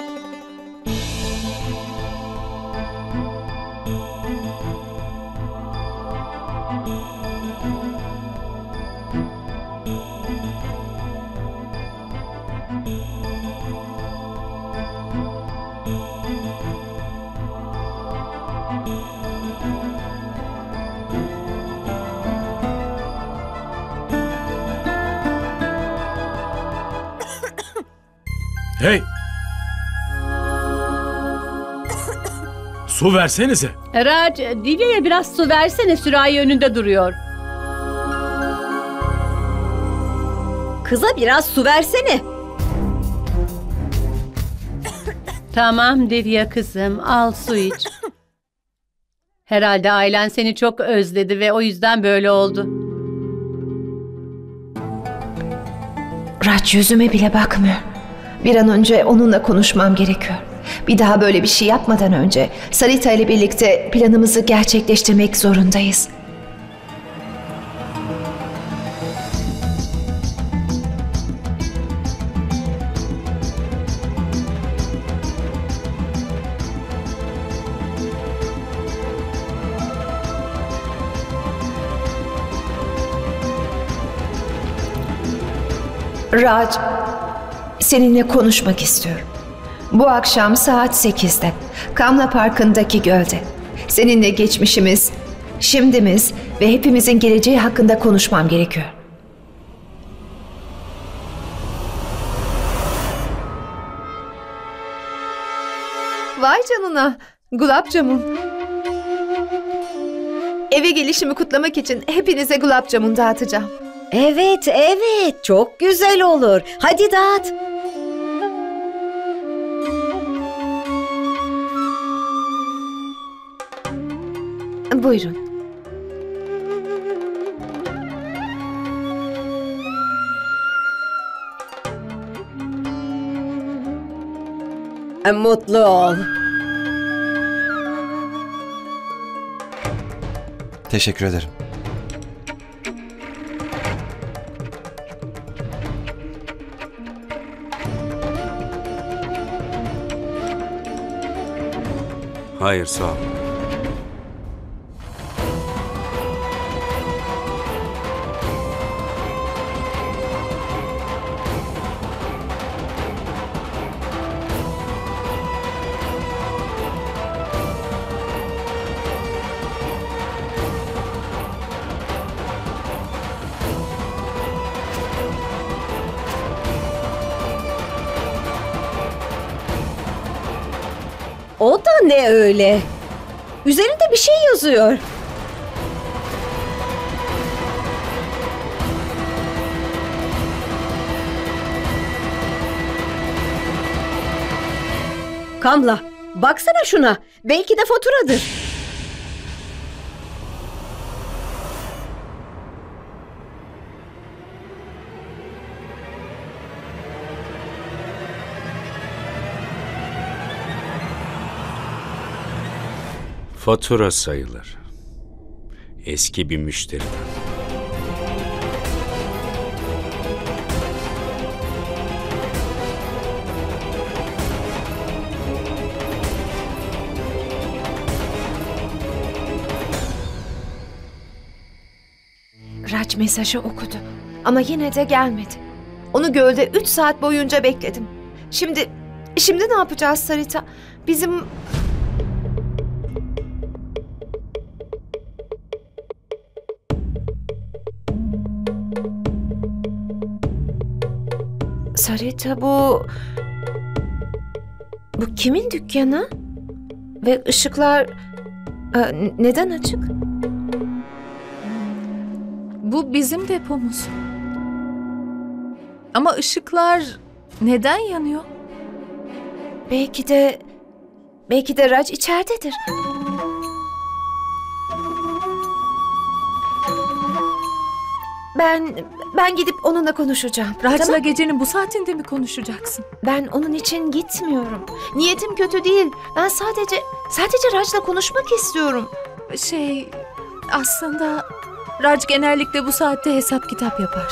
Hey! Su versenize. Rac, Divya'ya biraz su versene, sürahi önünde duruyor. Kıza biraz su versene. Tamam Divya kızım, al su iç. Herhalde ailen seni çok özledi ve o yüzden böyle oldu. Rac yüzüme bile bakmıyor. Bir an önce onunla konuşmam gerekiyor. Bir daha böyle bir şey yapmadan önce Sarita ile birlikte planımızı gerçekleştirmek zorundayız. Rac, seninle konuşmak istiyorum. Bu akşam saat sekizde Kamla Parkı'ndaki gölde. Seninle geçmişimiz, şimdimiz ve hepimizin geleceği hakkında konuşmam gerekiyor. Vay canına, gulab jamun. Eve gelişimi kutlamak için hepinize gulab jamun dağıtacağım. Evet, evet. Çok güzel olur. Hadi dağıt. Buyurun. Mutlu ol. Teşekkür ederim. Hayır, sağ ol. O da ne öyle? Üzerinde bir şey yazıyor. Kamla, baksana şuna. Belki de faturadır. Fatura sayılır. Eski bir müşteriden. Raj mesajı okudu ama yine de gelmedi. Onu gölde üç saat boyunca bekledim. Şimdi, şimdi ne yapacağız Sarita? Bizim... Sarita bu... Bu kimin dükkanı? Ve ışıklar e, neden açık? Bu bizim depomuz. Ama ışıklar neden yanıyor? Belki de... Belki de Raj içeridedir. Ben... Ben gidip onunla konuşacağım. Raj'la tamam? gecenin bu saatinde mi konuşacaksın? Ben onun için gitmiyorum. Niyetim kötü değil. Ben sadece... Sadece Raj'la konuşmak istiyorum. Şey... Aslında... Raj genellikle bu saatte hesap kitap yapar.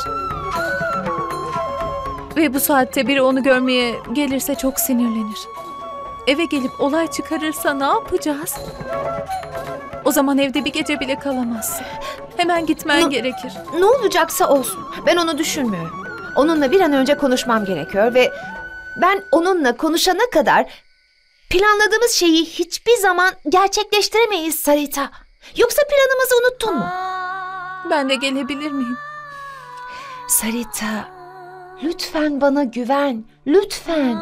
Ve bu saatte biri onu görmeye gelirse çok sinirlenir. Eve gelip olay çıkarırsa ne yapacağız? O zaman evde bir gece bile kalamazsın. Hemen gitmen Ne- gerekir. Ne olacaksa olsun. Ben onu düşünmüyorum. Onunla bir an önce konuşmam gerekiyor ve... Ben onunla konuşana kadar... Planladığımız şeyi hiçbir zaman gerçekleştiremeyiz Sarita. Yoksa planımızı unuttun mu? Ben de gelebilir miyim? Sarita, lütfen bana güven. Lütfen.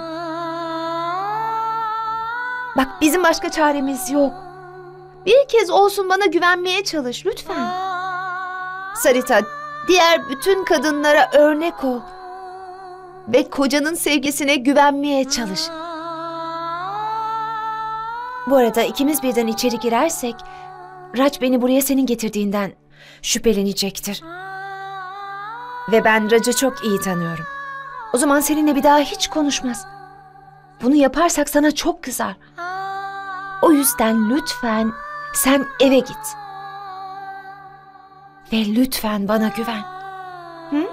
Bak bizim başka çaremiz yok. Bir kez olsun bana güvenmeye çalış lütfen. Sarita, diğer bütün kadınlara örnek ol. Ve kocanın sevgisine güvenmeye çalış. Bu arada ikimiz birden içeri girersek... Raj beni buraya senin getirdiğinden şüphelenecektir. Ve ben Raj'ı çok iyi tanıyorum. O zaman seninle bir daha hiç konuşmaz. Bunu yaparsak sana çok kızar. O yüzden lütfen sen eve git. Ve lütfen bana güven. Hı?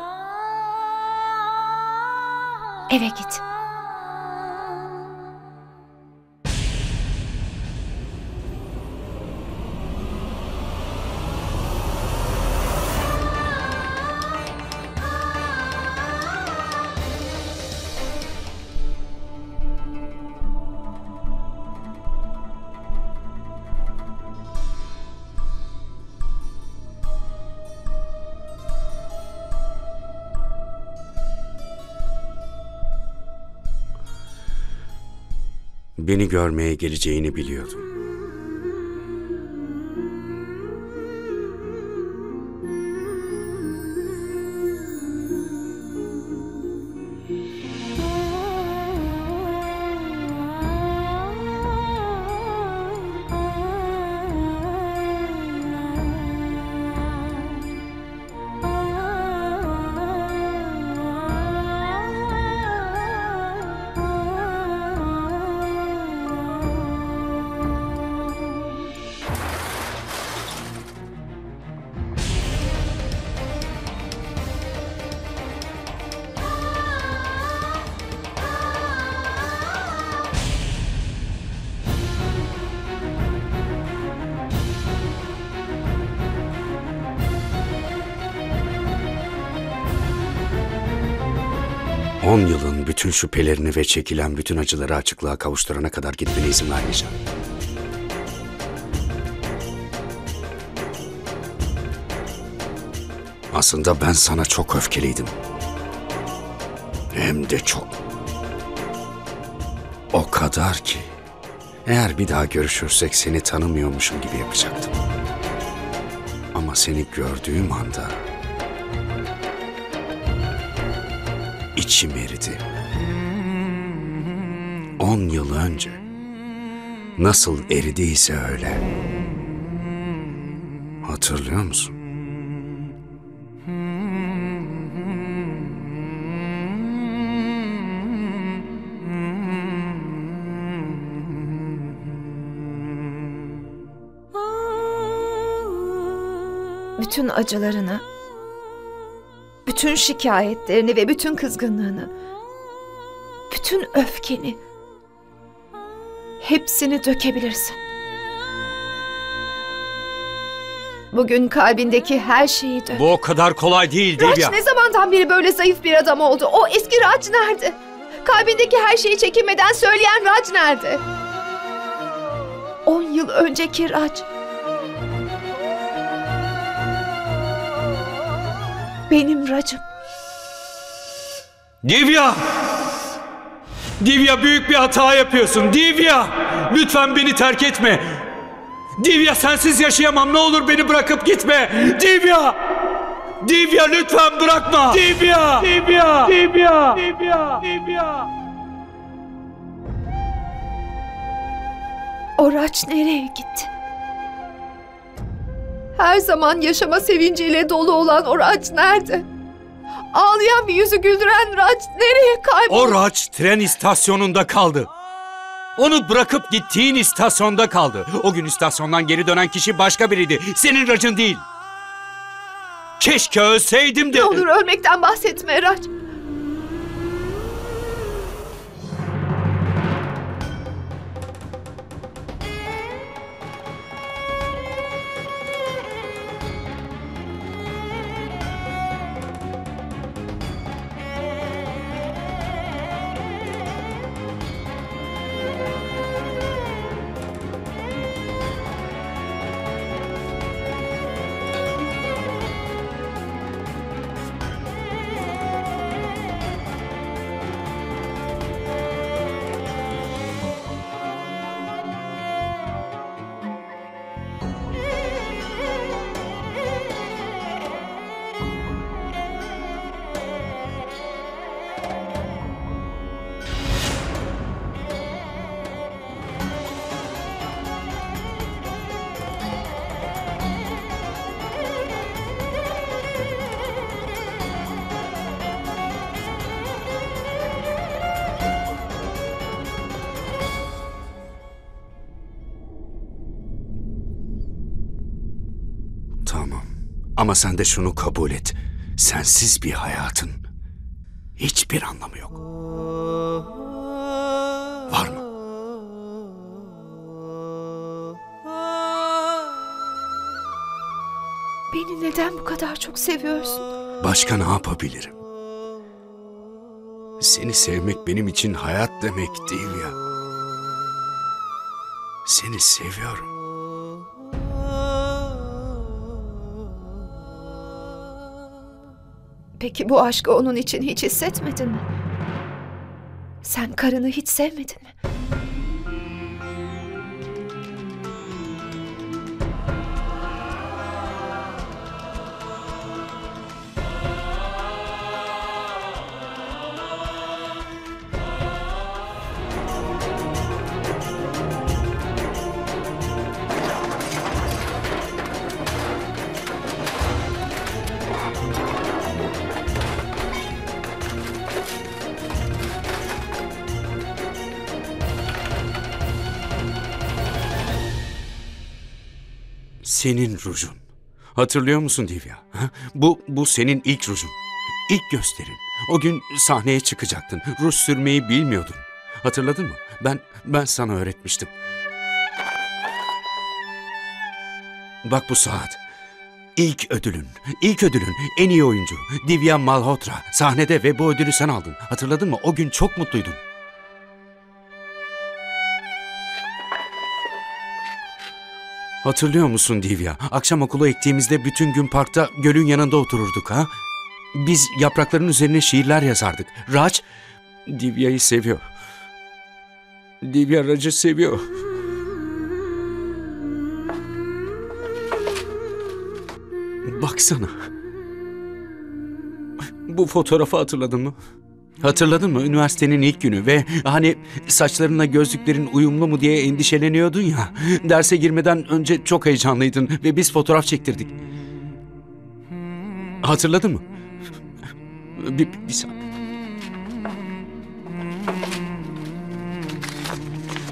Eve git. Beni görmeye geleceğini biliyordum. On yılın bütün şüphelerini ve çekilen bütün acıları açıklığa kavuşturana kadar gitmene izin vermeyeceğim. Aslında ben sana çok öfkeliydim. Hem de çok. O kadar ki eğer bir daha görüşürsek seni tanımıyormuşum gibi yapacaktım. Ama seni gördüğüm anda İçim eridi. On yıl önce nasıl eridiyse öyle. Hatırlıyor musun? bütün acılarını, bütün şikayetlerini ve bütün kızgınlığını, bütün öfkeni, hepsini dökebilirsin. Bugün kalbindeki her şeyi dök. Bu o kadar kolay değil Raj Divya. ne zamandan beri böyle zayıf bir adam oldu? O eski Raj nerede? Kalbindeki her şeyi çekinmeden söyleyen Raj nerede? On yıl önceki Raj. Benim Raj'ım. Divya! Divya, büyük bir hata yapıyorsun. Divya! Lütfen beni terk etme. Divya, sensiz yaşayamam. Ne olur beni bırakıp gitme. Divya! Divya, lütfen bırakma. Divya! Divya! Divya! Divya! Divya! O Raj nereye gitti? Her zaman yaşama sevinciyle dolu olan o Raj nerede? Ağlayan bir yüzü güldüren Raj nereye kayboldu? O Raj tren istasyonunda kaldı. Onu bırakıp gittiğin istasyonda kaldı. O gün istasyondan geri dönen kişi başka biriydi. Senin Raj'ın değil. Keşke ölseydim de... Ne olur ölmekten bahsetme Raj. Tamam. Ama sen de şunu kabul et. Sensiz bir hayatın hiçbir anlamı yok. Var mı? Beni neden bu kadar çok seviyorsun? Başka ne yapabilirim? Seni sevmek benim için hayat demek değil ya. Seni seviyorum. Peki bu aşkı onun için hiç hissetmedin mi? Sen karını hiç sevmedin mi? Senin rujun. Hatırlıyor musun Divya? Ha? Bu, bu senin ilk rujun. İlk gösterin. O gün sahneye çıkacaktın. Ruj sürmeyi bilmiyordun. Hatırladın mı? Ben, ben sana öğretmiştim. Bak bu saat. İlk ödülün, ilk ödülün en iyi oyuncu Divya Malhotra sahnede ve bu ödülü sen aldın. Hatırladın mı? O gün çok mutluydun. Hatırlıyor musun Divya? Akşam okulu ektiğimizde bütün gün parkta gölün yanında otururduk ha? Biz yaprakların üzerine şiirler yazardık. Raj, Divya'yı seviyor. Divya Raj'ı seviyor. Baksana. Bu fotoğrafı hatırladın mı? Hatırladın mı? Üniversitenin ilk günü ve hani saçlarınla gözlüklerin uyumlu mu diye endişeleniyordun ya. Derse girmeden önce çok heyecanlıydın ve biz fotoğraf çektirdik. Hatırladın mı? Bir, bir, bir saniye.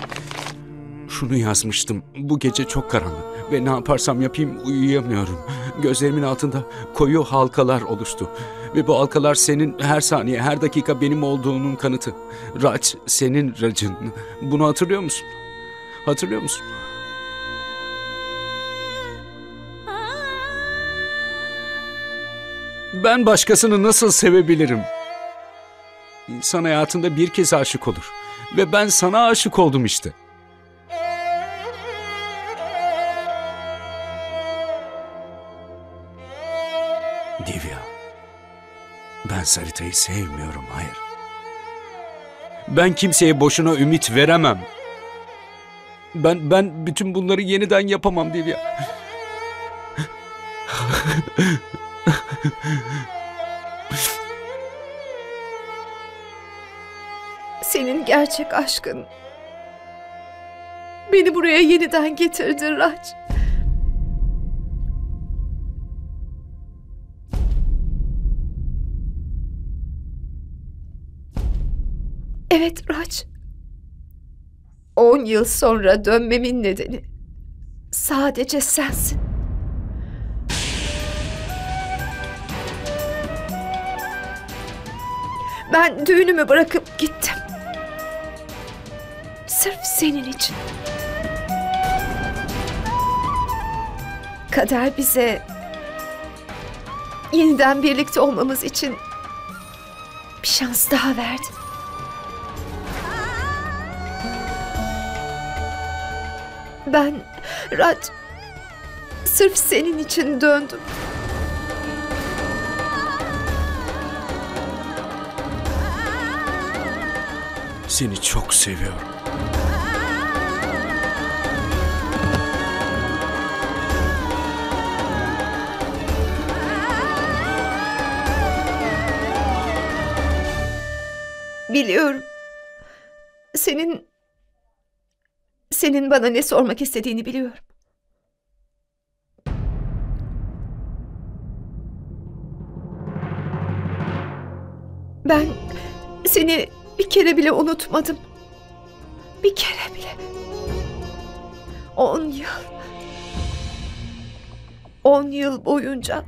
Şunu yazmıştım. Bu gece çok karanlık ve ne yaparsam yapayım uyuyamıyorum. Gözlerimin altında koyu halkalar oluştu. Ve bu halkalar senin her saniye, her dakika benim olduğunun kanıtı. Raj, senin Raj'ın. Bunu hatırlıyor musun? Hatırlıyor musun? Ben başkasını nasıl sevebilirim? İnsan hayatında bir kez aşık olur. Ve ben sana aşık oldum işte. Divya, ben Sarita'yı sevmiyorum, hayır. Ben kimseye boşuna ümit veremem. Ben ben bütün bunları yeniden yapamam Divya. Senin gerçek aşkın beni buraya yeniden getirdi Raj. Evet Raj. On yıl sonra dönmemin nedeni sadece sensin. Ben düğünümü bırakıp gittim. Sırf senin için. Kader bize yeniden birlikte olmamız için bir şans daha verdi. Ben Raj, sırf senin için döndüm. Seni çok seviyorum. Biliyorum. Senin senin bana ne sormak istediğini biliyorum. Ben seni bir kere bile unutmadım. Bir kere bile. On yıl. On yıl boyunca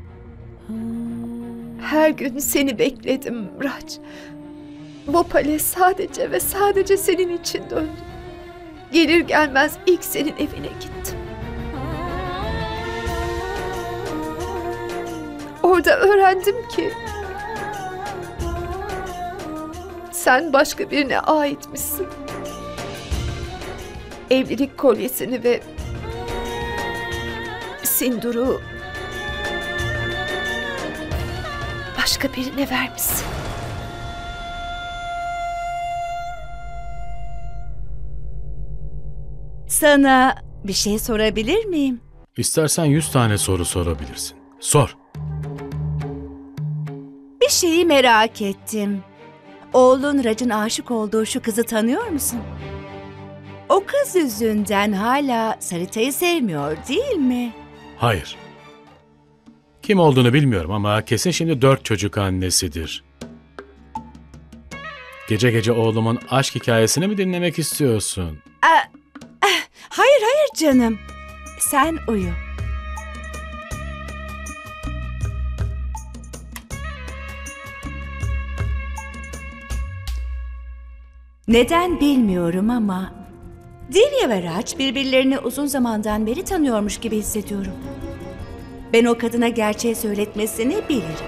her gün seni bekledim Raj. Bhopal'e sadece ve sadece senin için döndüm. Gelir gelmez ilk senin evine gittim. Orada öğrendim ki sen başka birine aitmişsin. Evlilik kolyesini ve sinduru başka birine vermişsin. Sana bir şey sorabilir miyim? İstersen yüz tane soru sorabilirsin. Sor. Bir şeyi merak ettim. Oğlun Raj'ın aşık olduğu şu kızı tanıyor musun? O kız yüzünden hala Sarita'yı sevmiyor değil mi? Hayır. Kim olduğunu bilmiyorum ama kesin şimdi dört çocuk annesidir. Gece gece oğlumun aşk hikayesini mi dinlemek istiyorsun? Aa, hayır hayır canım. Sen uyu. Neden bilmiyorum ama Divya ve Raj birbirlerini uzun zamandan beri tanıyormuş gibi hissediyorum. Ben o kadına gerçeği söyletmesini bilirim.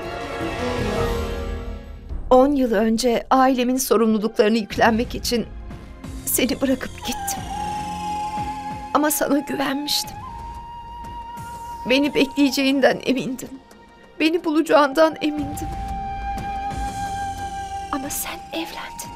On yıl önce ailemin sorumluluklarını yüklenmek için seni bırakıp gittim. Ama sana güvenmiştim. Beni bekleyeceğinden emindim. Beni bulacağından emindim. Ama sen evlendin.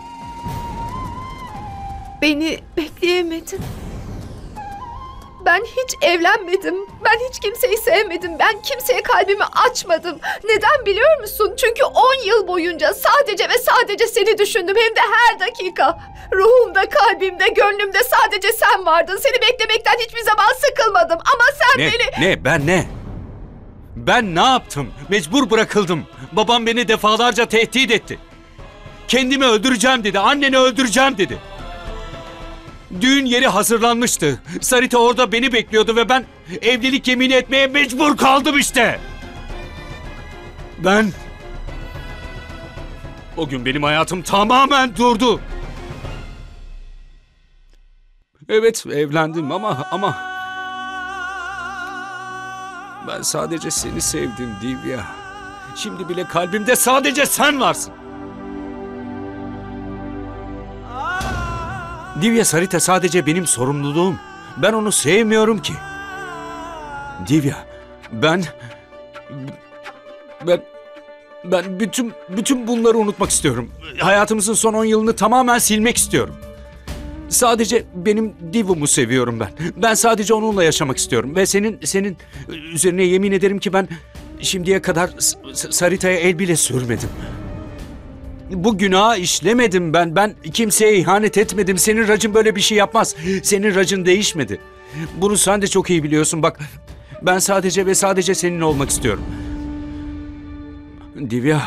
Beni bekleyemedin. Ben hiç evlenmedim. Ben hiç kimseyi sevmedim. Ben kimseye kalbimi açmadım. Neden biliyor musun? Çünkü on yıl boyunca sadece ve sadece seni düşündüm. Hem de her dakika. Ruhumda, kalbimde, gönlümde sadece sen vardın. Seni beklemekten hiçbir zaman sıkılmadım. Ama sen Ne? beni... Ne? Ben ne? Ben ne yaptım? Mecbur bırakıldım. Babam beni defalarca tehdit etti. Kendimi öldüreceğim dedi. Anneni öldüreceğim dedi. Düğün yeri hazırlanmıştı. Sarita orada beni bekliyordu ve ben evlilik yemini etmeye mecbur kaldım işte. Ben... O gün benim hayatım tamamen durdu. Evet, evlendim ama ama ben sadece seni sevdim Divya. Şimdi bile kalbimde sadece sen varsın. Divya, Sarita sadece benim sorumluluğum. Ben onu sevmiyorum ki. Divya, ben ben ben bütün bütün bunları unutmak istiyorum. Hayatımızın son on yılını tamamen silmek istiyorum. Sadece benim Divum'u seviyorum ben. Ben sadece onunla yaşamak istiyorum ve senin senin üzerine yemin ederim ki ben şimdiye kadar S- Sarita'ya el bile sürmedim. Bu günahı işlemedim ben. Ben kimseye ihanet etmedim. Senin Racın böyle bir şey yapmaz. Senin Racın değişmedi. Bunu sen de çok iyi biliyorsun. Bak, ben sadece ve sadece seninle olmak istiyorum. Divya,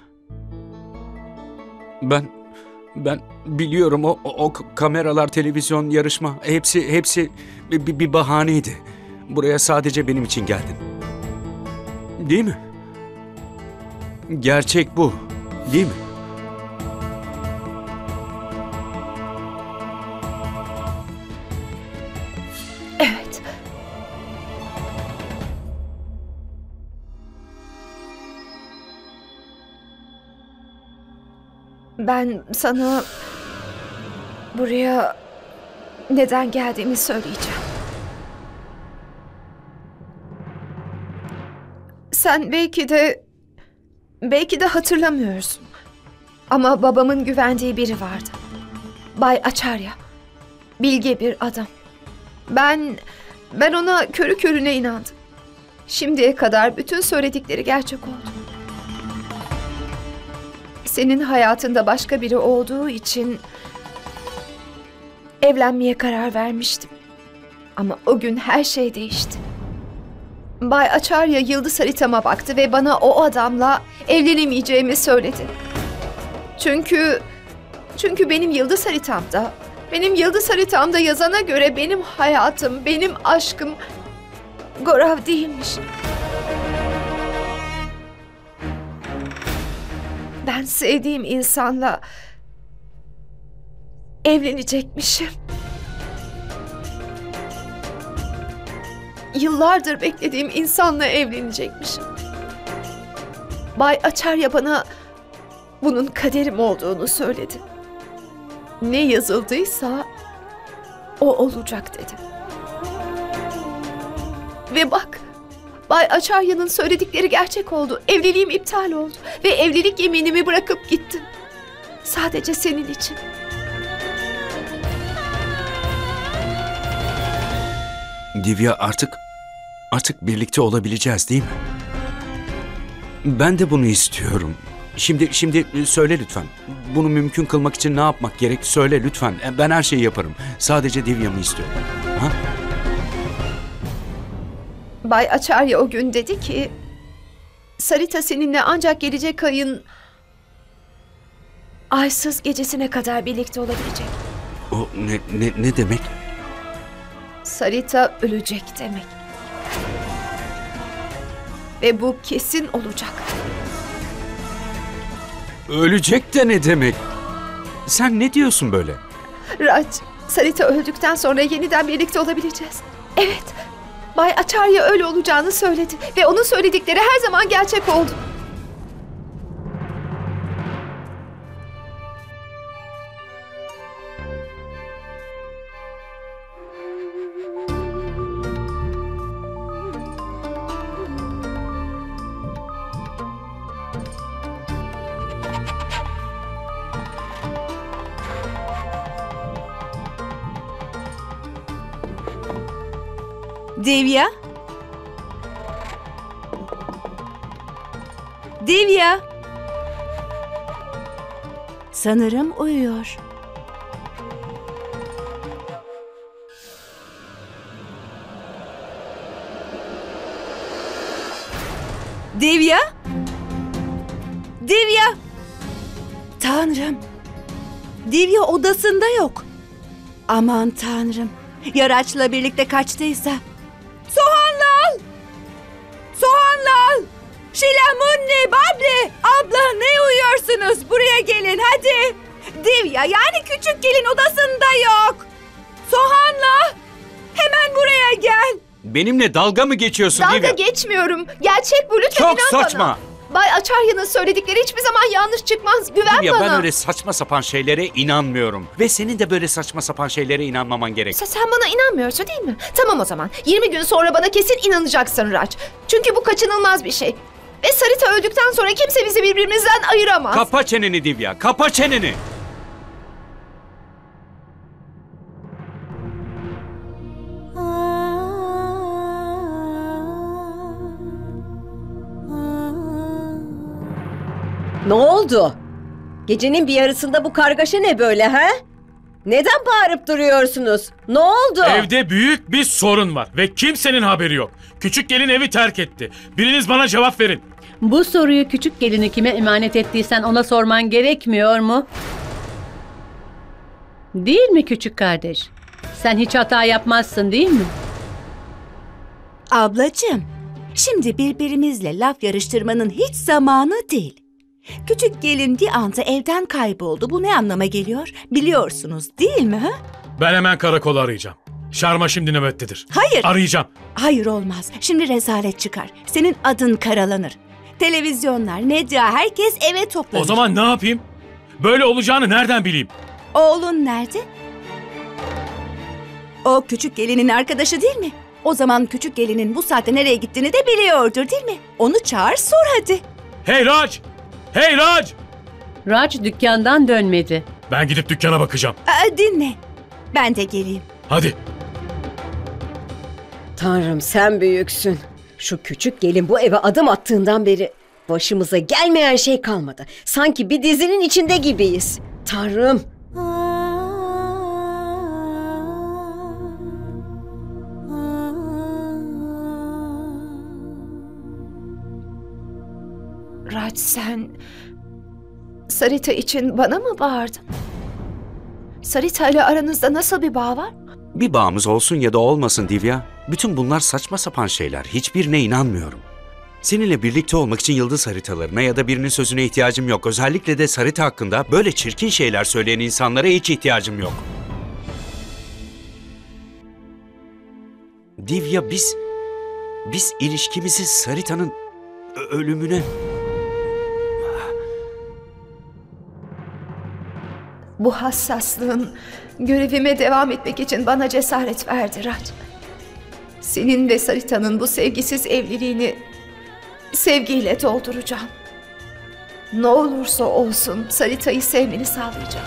ben ben biliyorum o, o, o kameralar, televizyon, yarışma hepsi hepsi bir, bir bahaneydi. Buraya sadece benim için geldin. Değil mi? Gerçek bu. Değil mi? Evet. Ben sana buraya neden geldiğimi söyleyeceğim. Sen belki de belki de hatırlamıyorsun. Ama babamın güvendiği biri vardı. Bay Acharya. Bilge bir adam. Ben ben ona körü körüne inandım. Şimdiye kadar bütün söyledikleri gerçek oldu. Senin hayatında başka biri olduğu için evlenmeye karar vermiştim. Ama o gün her şey değişti. Bay Acharya yıldız haritama baktı ve bana o adamla evlenemeyeceğimi söyledi. Çünkü çünkü benim yıldız haritamda, benim yıldız haritamda yazana göre benim hayatım, benim aşkım Gaurav değilmiş. Ben sevdiğim insanla evlenecekmişim. Yıllardır beklediğim insanla evlenecekmişim. Bay Acharya bana bunun kaderim olduğunu söyledi. Ne yazıldıysa o olacak dedi. Ve bak, Bay Acharya'nın söyledikleri gerçek oldu. Evliliğim iptal oldu ve evlilik yeminimi bırakıp gittim. Sadece senin için. Divya, artık artık birlikte olabileceğiz değil mi? Ben de bunu istiyorum. Şimdi şimdi söyle lütfen. Bunu mümkün kılmak için ne yapmak gerek? Söyle lütfen. Ben her şeyi yaparım. Sadece Divya'mı istiyorum. Ha? Bay Acharya o gün dedi ki Sarita seninle ancak gelecek ayın aysız gecesine kadar birlikte olabilecek. O ne, ne, ne demek? Sarita ölecek demek. Ve bu kesin olacak. Ölecek de ne demek? Sen ne diyorsun böyle? Raj, Sarita öldükten sonra yeniden birlikte olabileceğiz. Evet, Bay Acharya öyle olacağını söyledi ve onun söyledikleri her zaman gerçek oldu. Divya? Divya? Sanırım uyuyor. Divya? Divya? Tanrım. Divya odasında yok. Aman tanrım. Ya Raç'la birlikte kaçtıysa? Sohanlal! Sohanlal! Şila, Munni, Babli! Abla ne uyuyorsunuz? Buraya gelin hadi. Divya yani küçük gelin odasında yok. Sohanla! Hemen buraya gel. Benimle dalga mı geçiyorsun Dalga Divya? geçmiyorum. Gerçek bu, lütfen Çok inan saçma. bana. Bay Acharya'nın söyledikleri hiçbir zaman yanlış çıkmaz. Güven Divya, bana. ben öyle saçma sapan şeylere inanmıyorum. Ve senin de böyle saçma sapan şeylere inanmaman gerek. Sen, sen bana inanmıyorsun değil mi? Tamam o zaman. yirmi gün sonra bana kesin inanacaksın Raj. Çünkü bu kaçınılmaz bir şey. Ve Sarita öldükten sonra kimse bizi birbirimizden ayıramaz. Kapa çeneni Divya, kapa çeneni. Ne oldu? Gecenin bir yarısında bu kargaşa ne böyle ha? Neden bağırıp duruyorsunuz? Ne oldu? Evde büyük bir sorun var ve kimsenin haberi yok. Küçük gelin evi terk etti. Biriniz bana cevap verin. Bu soruyu küçük gelini kime emanet ettiysen ona sorman gerekmiyor mu? Değil mi küçük kardeş? Sen hiç hata yapmazsın değil mi? Ablacığım, şimdi birbirimizle laf yarıştırmanın hiç zamanı değil. Küçük gelin bir anda evden kayboldu. Bu ne anlama geliyor? Biliyorsunuz değil mi? Ha? Ben hemen karakola arayacağım. Şarma şimdi nöbettedir. Hayır. Arayacağım. Hayır olmaz. Şimdi rezalet çıkar. Senin adın karalanır. Televizyonlar, medya, herkes eve toplanır. O zaman ne yapayım? Böyle olacağını nereden bileyim? Oğlun nerede? O küçük gelinin arkadaşı değil mi? O zaman küçük gelinin bu saatte nereye gittiğini de biliyordur değil mi? Onu çağır sor hadi. Hey Raj! Hey Raj! Raj dükkandan dönmedi. Ben gidip dükkana bakacağım. Aa, dinle. Ben de geleyim. Hadi. Tanrım sen büyüksün. Şu küçük gelin bu eve adım attığından beri başımıza gelmeyen şey kalmadı. Sanki bir dizinin içinde gibiyiz. Tanrım. Raj, sen Sarita için bana mı bağırdın? Sarita ile aranızda nasıl bir bağ var? Bir bağımız olsun ya da olmasın Divya. Bütün bunlar saçma sapan şeyler. Hiçbirine inanmıyorum. Seninle birlikte olmak için yıldız haritalarına ya da birinin sözüne ihtiyacım yok. Özellikle de Sarita hakkında böyle çirkin şeyler söyleyen insanlara hiç ihtiyacım yok. Divya, biz... Biz ilişkimizi Sarita'nın ö- ölümüne... Bu hassaslığın görevime devam etmek için bana cesaret verdi Raj. Senin ve Sarita'nın bu sevgisiz evliliğini sevgiyle dolduracağım. Ne olursa olsun Sarita'yı sevmeni sağlayacağım.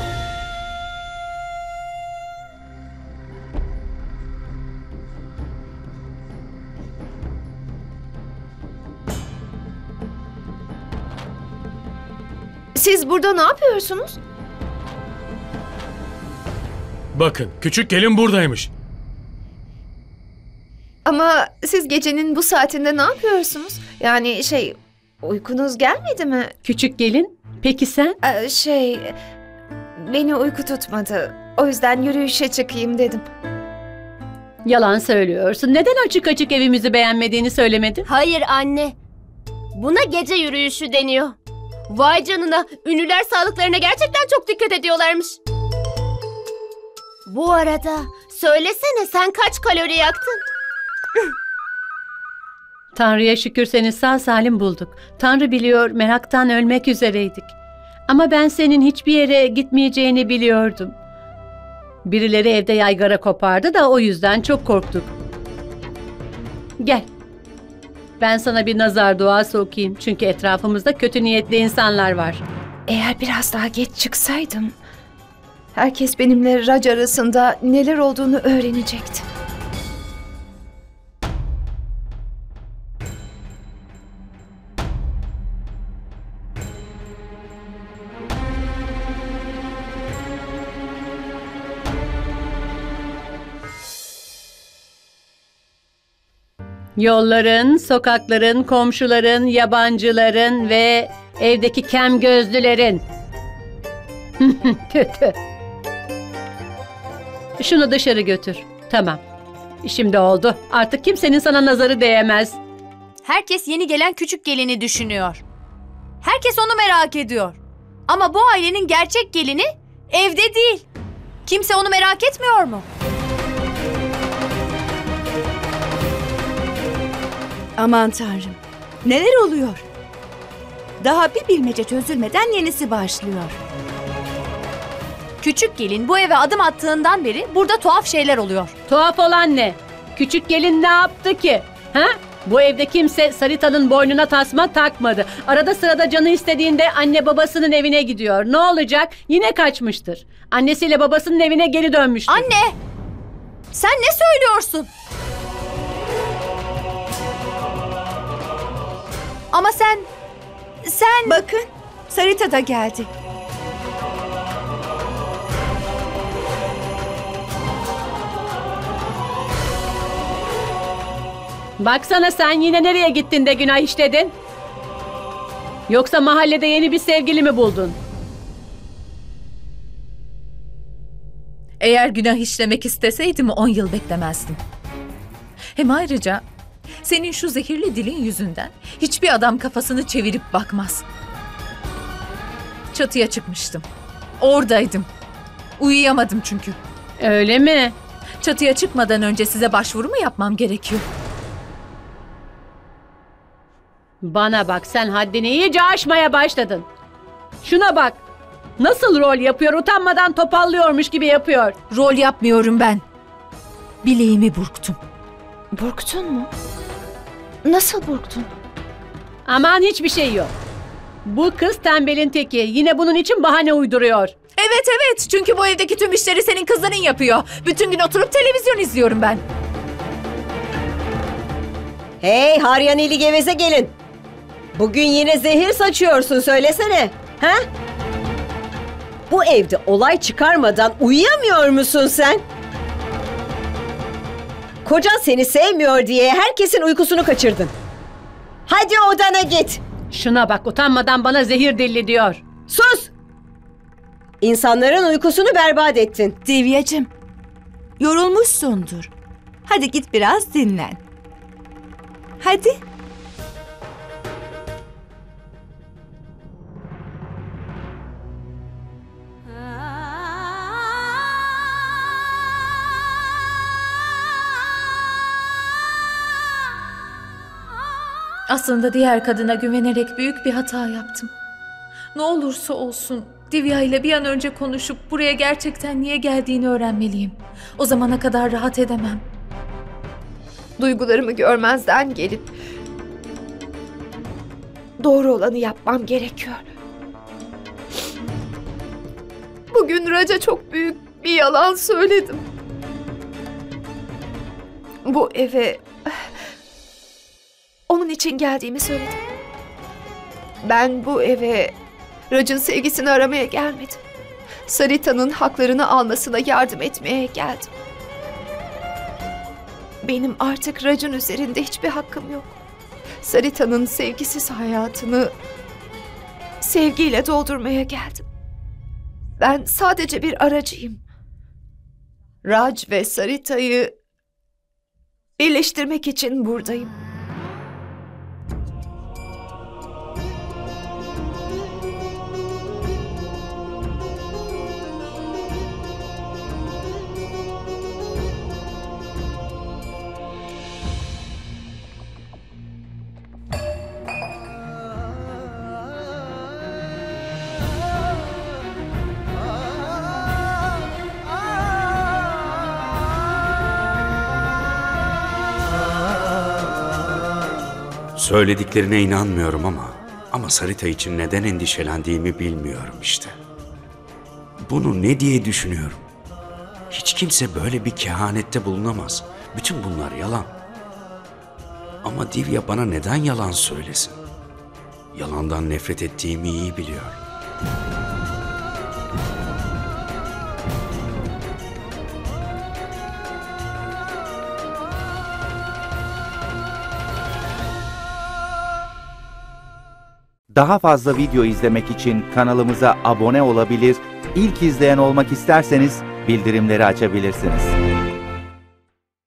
Siz burada ne yapıyorsunuz? Bakın, küçük gelin buradaymış. Ama siz gecenin bu saatinde ne yapıyorsunuz? Yani şey, uykunuz gelmedi mi? Küçük gelin, peki sen? Ee, şey, beni uyku tutmadı. O yüzden yürüyüşe çıkayım dedim. Yalan söylüyorsun. Neden açık açık evimizi beğenmediğini söylemedin? Hayır anne. Buna gece yürüyüşü deniyor. Vay canına, ünlüler sağlıklarına gerçekten çok dikkat ediyorlarmış. Bu arada söylesene, sen kaç kalori yaktın? Tanrı'ya şükür seni sağ salim bulduk. Tanrı biliyor, meraktan ölmek üzereydik. Ama ben senin hiçbir yere gitmeyeceğini biliyordum. Birileri evde yaygara kopardı da o yüzden çok korktuk. Gel. Ben sana bir nazar duası okuyayım. Çünkü etrafımızda kötü niyetli insanlar var. Eğer biraz daha geç çıksaydım, herkes benimle Raj arasında neler olduğunu öğrenecekti. Yolların, sokakların, komşuların, yabancıların ve evdeki kem gözlülerin. Kötü. Şunu dışarı götür. Tamam. Şimdi oldu. Artık kimsenin sana nazarı değemez. Herkes yeni gelen küçük gelini düşünüyor. Herkes onu merak ediyor. Ama bu ailenin gerçek gelini evde değil. Kimse onu merak etmiyor mu? Aman Tanrım. Neler oluyor? Daha bir bilmece çözülmeden yenisi başlıyor. Küçük gelin bu eve adım attığından beri burada tuhaf şeyler oluyor. Tuhaf olan ne? Küçük gelin ne yaptı ki? Ha? Bu evde kimse Sarita'nın boynuna tasma takmadı. Arada sırada canı istediğinde anne babasının evine gidiyor. Ne olacak? Yine kaçmıştır. Annesiyle babasının evine geri dönmüştür. Anne! Sen ne söylüyorsun? Ama sen... Sen... Bakın, Sarita da geldi. Baksana sen yine nereye gittin de günah işledin? Yoksa mahallede yeni bir sevgili mi buldun? Eğer günah işlemek isteseydim on yıl beklemezdim. Hem ayrıca senin şu zehirli dilin yüzünden hiçbir adam kafasını çevirip bakmaz. Çatıya çıkmıştım. Oradaydım. Uyuyamadım çünkü. Öyle mi? Çatıya çıkmadan önce size başvuru mu yapmam gerekiyor? Bana bak, sen haddini iyice aşmaya başladın. Şuna bak. Nasıl rol yapıyor, utanmadan topallıyormuş gibi yapıyor. Rol yapmıyorum ben. Bileğimi burktum. Burktun mu? Nasıl burktun? Aman hiçbir şey yok. Bu kız tembelin teki. Yine bunun için bahane uyduruyor. Evet evet, çünkü bu evdeki tüm işleri senin kızların yapıyor. Bütün gün oturup televizyon izliyorum ben. Hey Haryaneli geveze gelin. Bugün yine zehir saçıyorsun, söylesene. Ha? Bu evde olay çıkarmadan uyuyamıyor musun sen? Kocan seni sevmiyor diye herkesin uykusunu kaçırdın. Hadi odana git. Şuna bak, utanmadan bana zehir dilli diyor. Sus! İnsanların uykusunu berbat ettin. Divyacığım, yorulmuşsundur. Hadi git biraz dinlen. Hadi. Aslında diğer kadına güvenerek büyük bir hata yaptım. Ne olursa olsun Divya ile bir an önce konuşup buraya gerçekten niye geldiğini öğrenmeliyim. O zamana kadar rahat edemem. Duygularımı görmezden gelip doğru olanı yapmam gerekiyor. Bugün Raca çok büyük bir yalan söyledim. Bu eve onun için geldiğimi söyledim. Ben bu eve Rac'ın sevgisini aramaya gelmedim. Sarita'nın haklarını almasına yardım etmeye geldim. Benim artık Rac'ın üzerinde hiçbir hakkım yok. Sarita'nın sevgisiz hayatını sevgiyle doldurmaya geldim. Ben sadece bir aracıyım. Raj ve Sarita'yı birleştirmek için buradayım. Söylediklerine inanmıyorum ama ama Sarita için neden endişelendiğimi bilmiyorum işte. Bunu ne diye düşünüyorum? Hiç kimse böyle bir kehanette bulunamaz. Bütün bunlar yalan. Ama Divya bana neden yalan söylesin? Yalandan nefret ettiğimi iyi biliyor. Daha fazla video izlemek için kanalımıza abone olabilir, ilk izleyen olmak isterseniz bildirimleri açabilirsiniz.